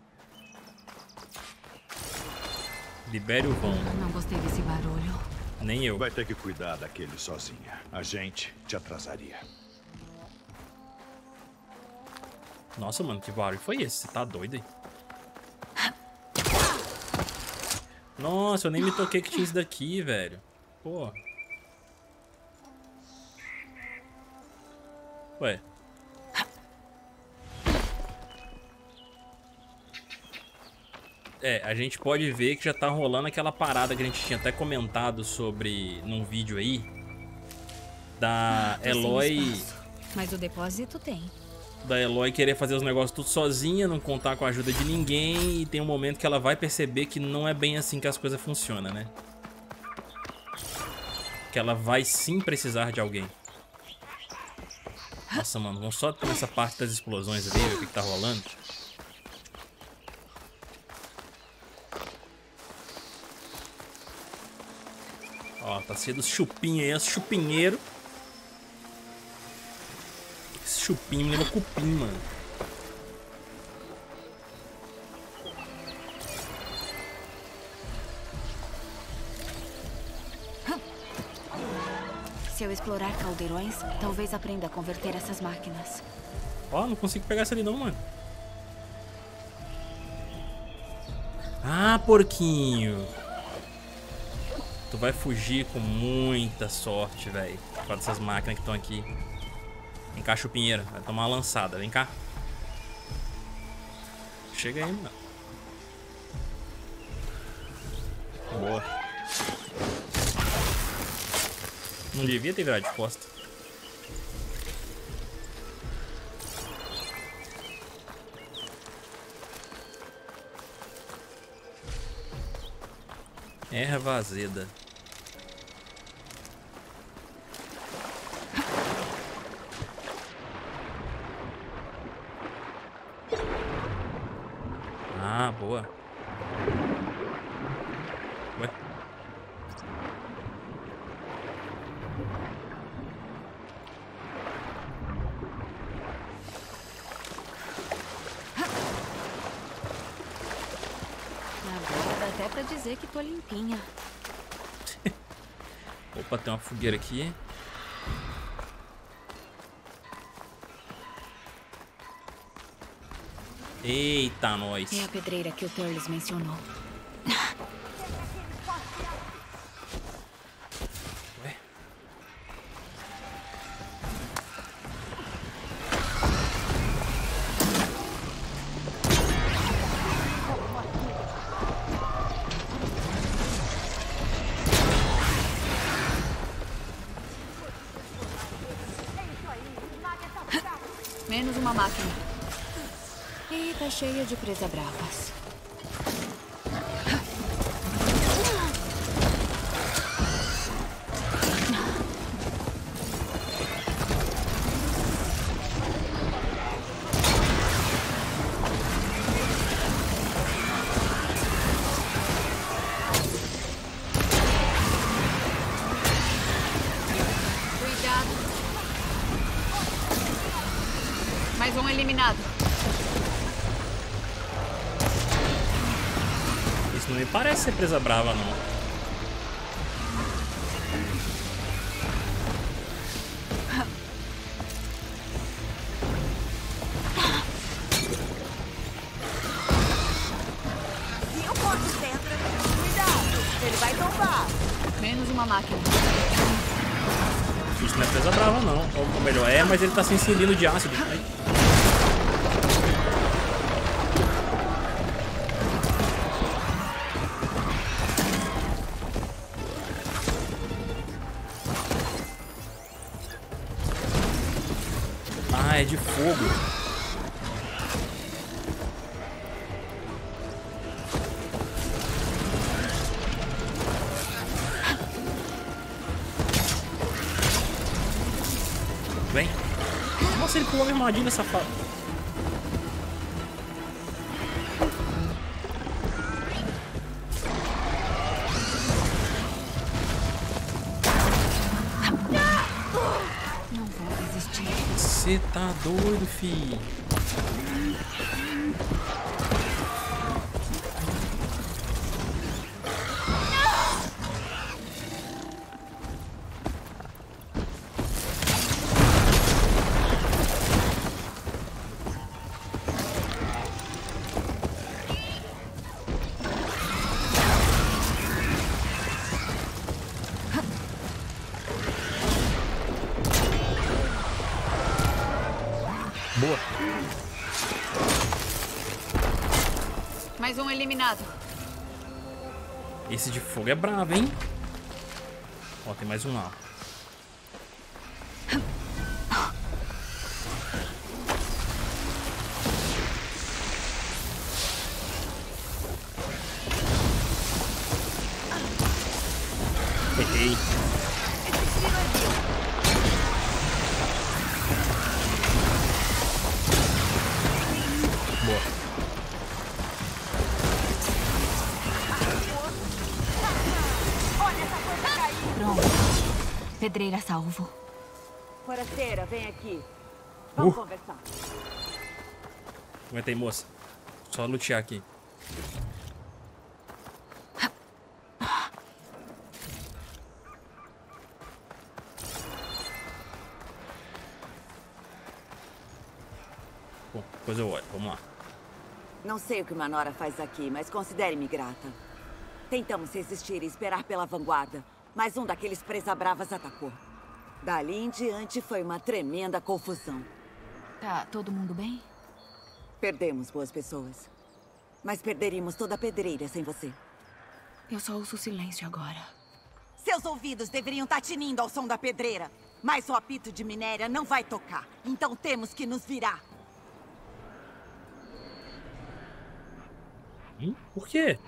Libere o vão. Não gostei desse barulho. Nem eu. Vai ter que cuidar daquele sozinha. A gente te atrasaria. Nossa, mano, que barulho foi esse? Você tá doido aí? Nossa, eu nem me toquei que tinha isso daqui, velho. Pô. Ué. É, a gente pode ver que já tá rolando aquela parada que a gente tinha até comentado sobre num vídeo aí. Da Eloy... Mas o depósito tem. Da Eloy querer fazer os negócios tudo sozinha, não contar com a ajuda de ninguém. E tem um momento que ela vai perceber que não é bem assim que as coisas funcionam, né? Que ela vai sim precisar de alguém. Nossa, mano, vamos só nessa parte das explosões ali, ver o que tá rolando. Ó, tá sendo chupinho aí, chupinheiro. Esse chupinho me lembra cupim, mano. Se eu explorar caldeirões, talvez aprenda a converter essas máquinas. Ó, não consigo pegar essa ali não, mano. Ah, porquinho. Tu vai fugir com muita sorte, velho. Por causa dessas máquinas que estão aqui. Vem cá, chupinheira. Vai tomar uma lançada. Vem cá. Chega aí, mano. Boa. Não devia ter virado de costa. Erva azeda. Ah, boa. Ué. Agora dá até pra dizer que tô limpinha. Opa, tem uma fogueira aqui. Eita, nós. É a pedreira que o Turles mencionou. Ué? Menos uma máquina. E tá cheia de presa bravas. um eliminado. Isso não me parece ser presa brava, não. E o ponto centro? Cuidado, ele vai tombar. Menos uma máquina. Isso não é presa brava, não. Ou melhor, é, mas ele tá sem cilindro de ácido. Ai. Ah, é de fogo. Vem. Nossa, ele pulou uma armadilha, safado. Não vou resistir. Você tá doido, fi. Boa. Mais um eliminado. Esse de fogo é bravo, hein? Ó, tem mais um lá. Errei. Boa. Pronto. Pedreira salvo. Forasteira, vem aqui. Vamos conversar. Aguenta aí, moça. Só lutear aqui. Bom, depois eu olho. Vamos lá. Não sei o que uma Nora faz aqui, mas considere-me grata. Tentamos resistir e esperar pela vanguarda, mas um daqueles presa-bravas atacou. Dali em diante foi uma tremenda confusão. Tá todo mundo bem? Perdemos boas pessoas. Mas perderíamos toda a pedreira sem você. Eu só ouço silêncio agora. Seus ouvidos deveriam estar tinindo ao som da pedreira. Mas o apito de minéria não vai tocar. Então temos que nos virar. Por quê?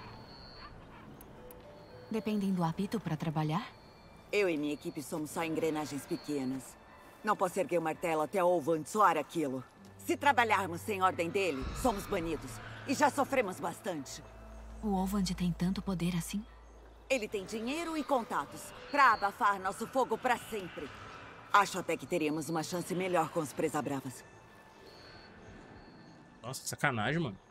Dependem do apito para trabalhar? Eu e minha equipe somos só engrenagens pequenas. Não posso erguer o martelo até o Olvand soar aquilo. Se trabalharmos sem ordem dele, somos banidos. E já sofremos bastante. O Olvand tem tanto poder assim? Ele tem dinheiro e contatos para abafar nosso fogo para sempre. Acho até que teríamos uma chance melhor com os presa-bravas. Nossa, sacanagem, mano.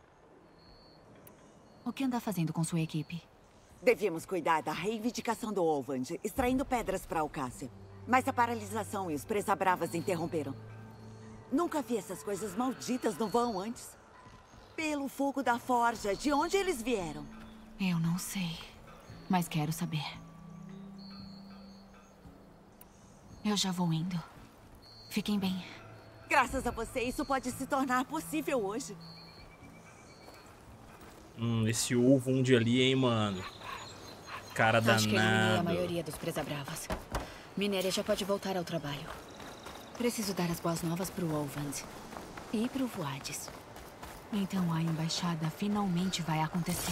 O que anda fazendo com sua equipe? Devíamos cuidar da reivindicação do Olvand, extraindo pedras para Alcácia. Mas a paralisação e os presa-bravas interromperam. Nunca vi essas coisas malditas no vão antes. Pelo fogo da forja, de onde eles vieram? Eu não sei, mas quero saber. Eu já vou indo. Fiquem bem. Graças a você, isso pode se tornar possível hoje. Esse Olvand ali, hein, mano. Cara danado. Acho que eliminei a maioria dos presa-bravas. Minéria já pode voltar ao trabalho. Preciso dar as boas novas pro Olvand. E pro Vuadis. Então a embaixada finalmente vai acontecer.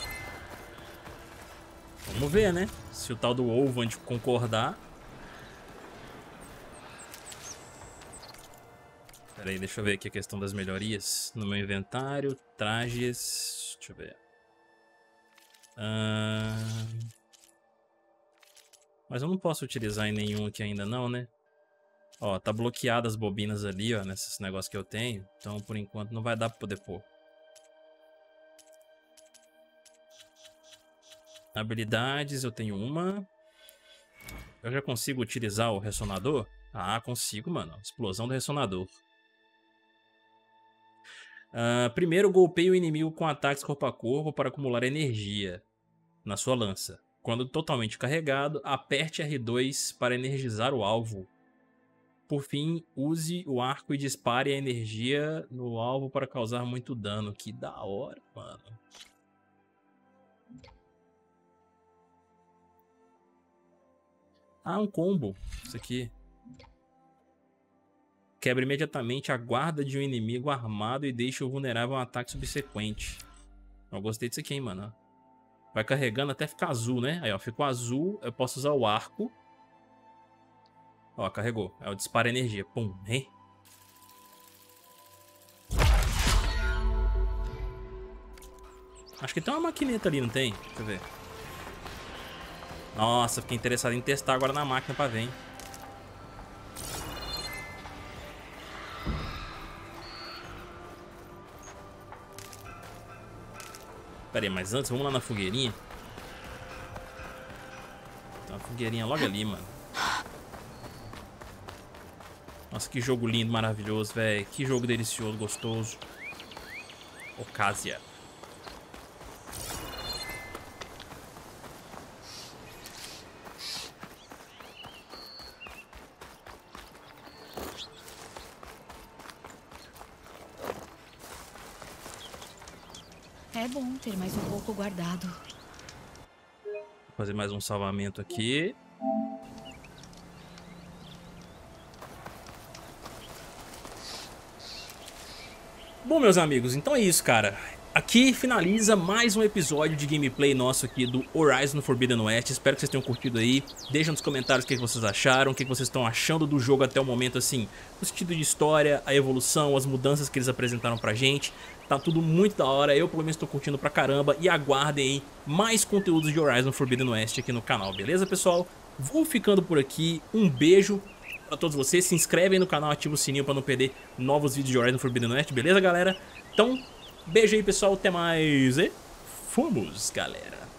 Vamos ver, né? Se o tal do Olvand concordar. Pera aí, deixa eu ver aqui a questão das melhorias. No meu inventário, trajes... Deixa eu ver. Mas eu não posso utilizar em nenhum aqui ainda não, né? Ó, tá bloqueado as bobinas ali, ó, nesses negócios que eu tenho. Então, por enquanto, não vai dar pra poder pôr. Habilidades, eu tenho uma. Eu já consigo utilizar o ressonador? Ah, consigo, mano. Explosão do ressonador. Primeiro, golpeie o inimigo com ataques corpo a corpo para acumular energia na sua lança. Quando totalmente carregado, aperte R2 para energizar o alvo. Por fim, use o arco e dispare a energia no alvo para causar muito dano. Que da hora, mano. Ah, um combo. Isso aqui. Quebra imediatamente a guarda de um inimigo armado e deixa-o vulnerável a um ataque subsequente. Eu gostei disso aqui, hein, mano. Vai carregando até ficar azul, né? Aí, ó, ficou azul. Eu posso usar o arco. Ó, carregou. Aí eu disparo a energia. Pum, hein? Acho que tem uma maquineta ali, não tem? Deixa eu ver. Nossa, fiquei interessado em testar agora na máquina pra ver, hein? Pera aí, mas antes, vamos lá na fogueirinha. Tem uma fogueirinha logo ali, mano. Nossa, que jogo lindo, maravilhoso, velho. Que jogo delicioso, gostoso. Ocásia. É bom ter mais um pouco guardado. Vou fazer mais um salvamento aqui. Bom, meus amigos, então é isso, cara. Aqui finaliza mais um episódio de gameplay nosso aqui do Horizon Forbidden West. Espero que vocês tenham curtido aí. Deixa nos comentários o que vocês acharam, o que vocês estão achando do jogo até o momento, assim, no sentido de história, a evolução, as mudanças que eles apresentaram pra gente. Tá tudo muito da hora, eu pelo menos tô curtindo pra caramba. E aguardem aí mais conteúdos de Horizon Forbidden West aqui no canal, beleza, pessoal? Vou ficando por aqui, um beijo pra todos vocês. Se inscrevem no canal, ativa o sininho pra não perder novos vídeos de Horizon Forbidden West, beleza, galera? Então, beijo aí, pessoal, até mais e fomos, galera!